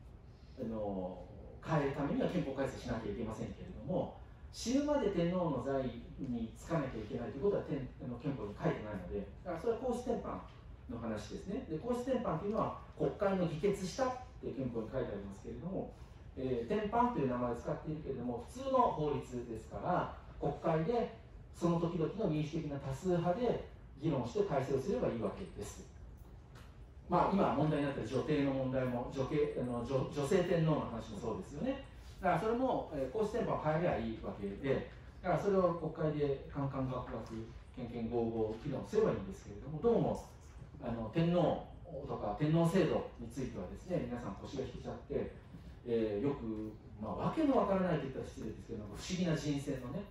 変えるためには憲法改正しなきゃいけませんけれども、死ぬまで天皇の座位につかなきゃいけないということは憲法に書いてないので、だからそれは皇室典範の話ですね。で皇室典範というのは国会の議決したって憲法に書いてありますけれども、典範という名前を使っているけれども普通の法律ですから、国会でその時々の民主的な多数派で議論して改正をすればいいわけです。今問題になっている女帝の問題も女性天皇の話もそうですよね。だからそれも皇室典範を変えればいいわけで、だからそれを国会でカンカンガクガクけんけんごうごう議論すればいいんですけれども、どうも天皇とか天皇制度についてはですね、皆さん腰が引けちゃって、よく、わけのわからないと言ったら失礼ですけど、不思議な人選のね、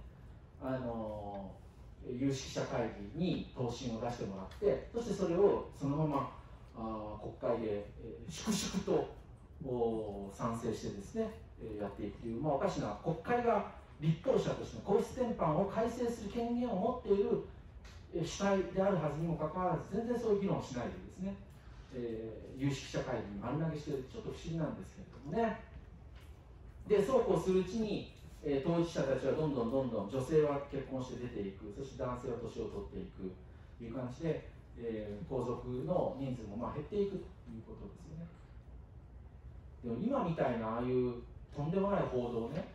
有識者会議に答申を出してもらって、そしてそれをそのまま国会で、粛々と賛成してですね、やっていくという、おかしな、国会が立法者としての皇室典範を改正する権限を持っている主体であるはずにもかかわらず、全然そういう議論をしないでですね、有識者会議に丸投げしている、ちょっと不思議なんですけれどもね。で、そうこうするうちに、当事者たちはどんどん女性は結婚して出ていく、そして男性は年を取っていくという感じで、皇族の人数も減っていくということですよね。でも今みたいなああいうとんでもない報道ね、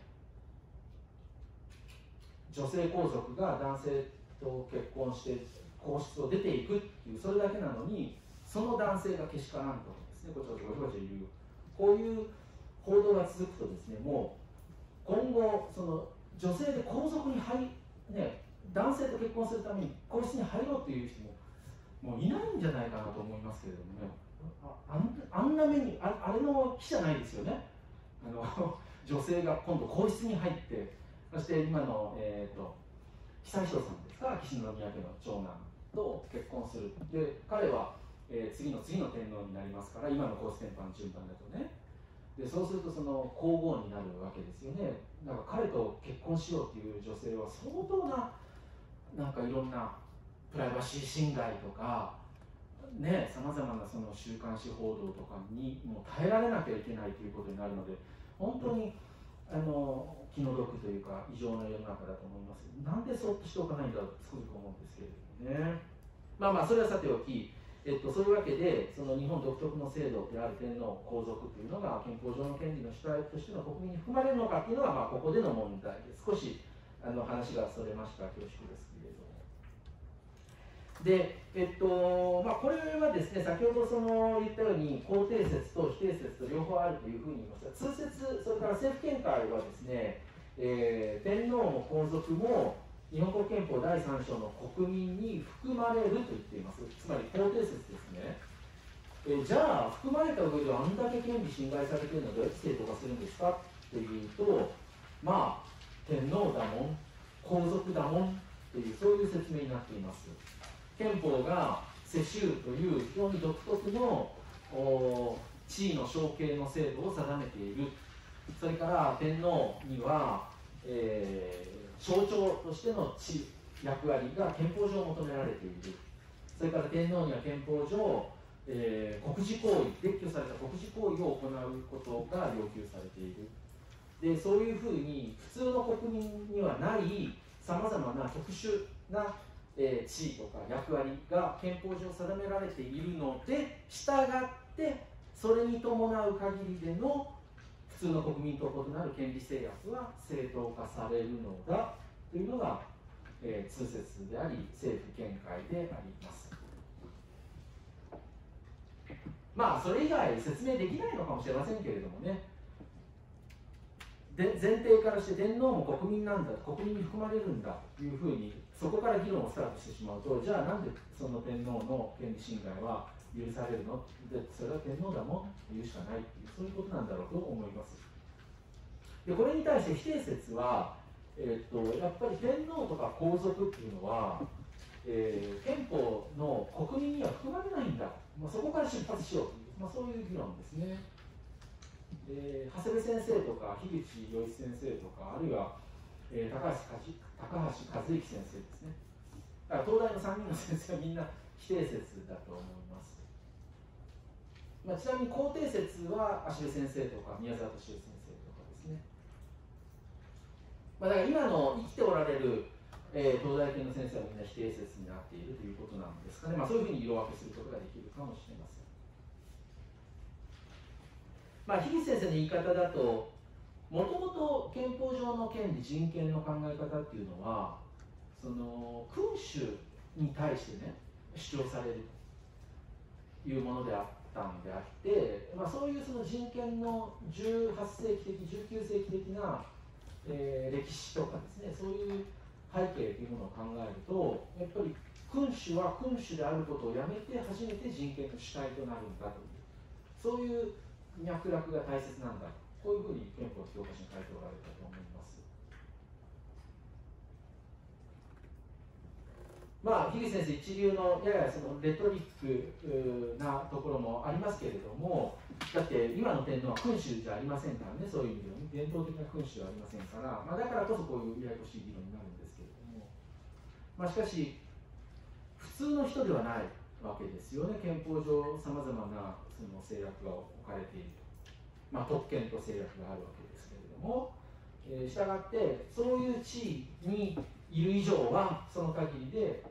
女性皇族が男性と結婚して皇室を出ていくっていう、それだけなのに、その男性がけしからんとかですね、ごちゃごちゃごちゃごちゃ言う、こういう報道が続くとですね、もう今後その女性で皇族に男性と結婚するために皇室に入ろうという人もういないんじゃないかなと思いますけれどもね。あんな目に あれの比じゃないですよね。女性が今度皇室に入って、そして今の悠仁さんですか、秋篠宮家の長男と結婚する。で彼は、 次の天皇になりますから、今の皇室典範の順番だとね。でそうするとその皇后になるわけですよね。だから彼と結婚しようっていう女性は相当ななんかいろんなプライバシー侵害とかね、さまざまなその週刊誌報道とかにもう耐えられなきゃいけないということになるので、本当に気の毒というか異常な世の中だと思います。なんでそっとしておかないんだろうとつくづく思うんですけれどもね。まあそれはさておき、そういうわけでその日本独特の制度である天皇皇族というのが憲法上の権利の主体としての国民に含まれるのかというのは、ここでの問題です。少し話がそれました恐縮ですけれども。で、これはですね、先ほど言ったように肯定説と否定説と両方あるというふうに言いますが、通説、それから政府見解はですね、天皇も皇族も日本国憲法第3章の国民に含まれると言っています。つまり肯定説ですね。じゃあ含まれた上であんだけ権利侵害されているのはどうやって正当化するんですかっていうと、天皇だもん皇族だもんっていうそういう説明になっています。憲法が世襲という非常に独特の地位の承継の制度を定めている。それから天皇には、象徴としての役割が憲法上求められている。それから天皇には憲法上、国事行為、列挙された国事行為を行うことが要求されている。でそういうふうに普通の国民にはないさまざまな特殊な地位とか役割が憲法上定められているので、従ってそれに伴う限りでの普通の国民と異なる権利制約は正当化されるのだというのが、通説であり政府見解であります。それ以外説明できないのかもしれませんけれどもね。で前提からして天皇も国民なんだ、国民に含まれるんだというふうにそこから議論をスタートしてしまうと、じゃあなんでその天皇の権利侵害は許されるので、それは天皇だもんと言うしかないっていう、そういうことなんだろうと思います。でこれに対して否定説は、やっぱり天皇とか皇族っていうのは、憲法の国民には含まれないんだ、そこから出発しようという、そういう議論ですね。長谷部先生とか樋口洋一先生とか、あるいは、高橋和之先生ですね。だから東大の3人の先生はみんな否定説だと思います。ちなみに肯定説は芦部先生とか宮沢敏夫先生とかですね。だから今の生きておられる、東大系の先生はみんな否定説になっているということなんですかね。そういうふうに色分けすることができるかもしれません。樋口先生の言い方だと、もともと憲法上の権利人権の考え方っていうのは、その君主に対してね主張されるというものであったんであって、そういうその人権の18世紀的19世紀的な、歴史とかですね、そういう背景というものを考えると、やっぱり君主は君主であることをやめて初めて人権の主体となるんだという、そういう脈絡が大切なんだ、こういうふうに憲法教科書に書いておられたと思います。樋口先生一流のややそのレトリックなところもありますけれども、だって今の天皇は君主じゃありませんからね、そういう意味では、ね、伝統的な君主ではありませんから、だからこそこういうややこしい議論になるんですけれども、しかし普通の人ではないわけですよね。憲法上さまざまなその制約が置かれていると、特権と制約があるわけですけれども、したがってそういう地位にいる以上はその限りで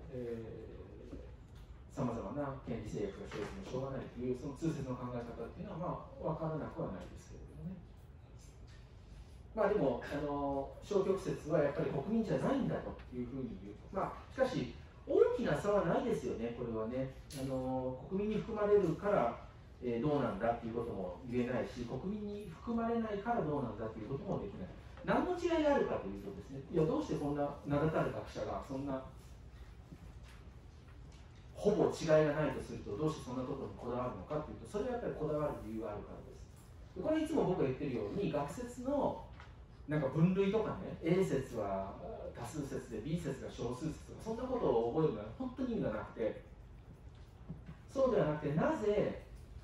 さまざまな権利制約が生じてもしょうがないという、その通説の考え方っていうのは分からなくはないですけれどもね。でも消極説はやっぱり国民じゃないんだというふうに言う。しかし大きな差はないですよね、これはね。国民に含まれるからどうなんだっていうことも言えないし、国民に含まれないからどうなんだということもできない。何の違いがあるかというとですね、どうしてこんな名だたる学者がそんなほぼ違いがないとすると、どうしてそんなところにこだわるのかというと、それはやっぱりこだわる理由があるからです。これいつも僕が言ってるように、学説のなんか分類とかね、A 説は多数説で B 説が少数説とか、そんなことを覚えるのは本当に意味がなくて、 そうではなくて、なぜ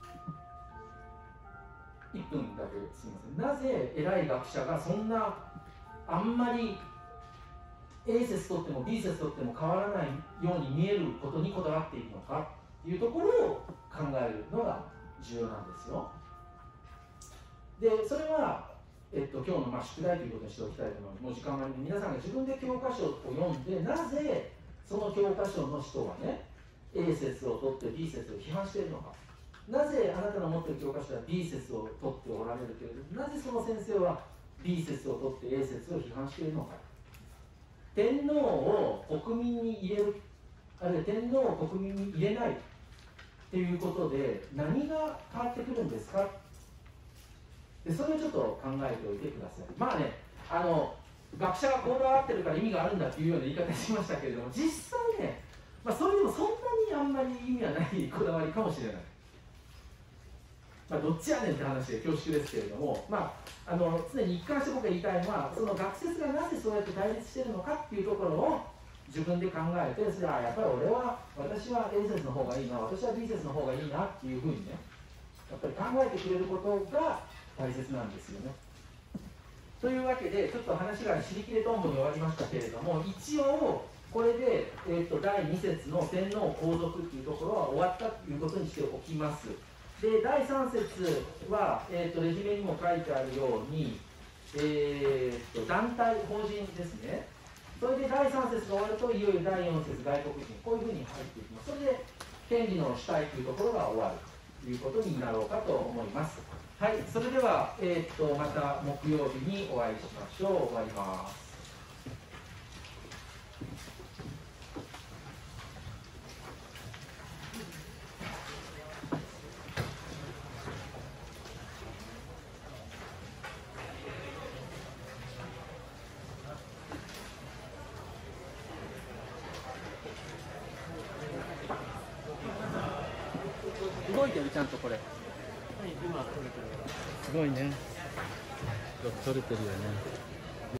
1分だけすみません、なぜ偉い学者がそんなあんまり A 説とっても B 説とっても変わらないように見えることにこだわっているのかというところを考えるのが重要なんですよ。でそれは、今日の宿題ということにしておきたいと思います。もう時間があるので、皆さんが自分で教科書を読んで、なぜその教科書の人はね A 説を取って B 説を批判しているのか、なぜあなたの持っている教科書は B 説を取っておられるけれど、なぜその先生は B 説を取って A 説を批判しているのか。天皇を国民に入れる、あるいは天皇を国民に入れないっていうことで何が変わってくるんですか。でそれをちょっと考えておいてください。まあね、学者がこだわってるから意味があるんだっていうような言い方しましたけれども、実際ね、それでもそんなにあんまり意味はないこだわりかもしれない。どっちやねんって話で恐縮ですけれども、常に一貫して僕が言いたいのは、その学説がなぜそうやって対立しているのかっていうところを自分で考えて、それはやっぱり私は A 説の方がいいな、私は B 説の方がいいなっていうふうにね、やっぱり考えてくれることが大切なんですよね。というわけで、ちょっと話が尻切れとんぼに終わりましたけれども、一応これで、第2節の天皇皇族っていうところは終わったということにしておきます。で第3節は、レジュメにも書いてあるように、団体、法人ですね。それで第3節が終わると、いよいよ第4節、外国人、こういうふうに入っていきます。それで権利の主体というところが終わるということになろうかと思います。はい、それでは、また木曜日にお会いしましょう。終わります。動いてる、ちゃんとこれ。すごいね。よく撮れてるよね。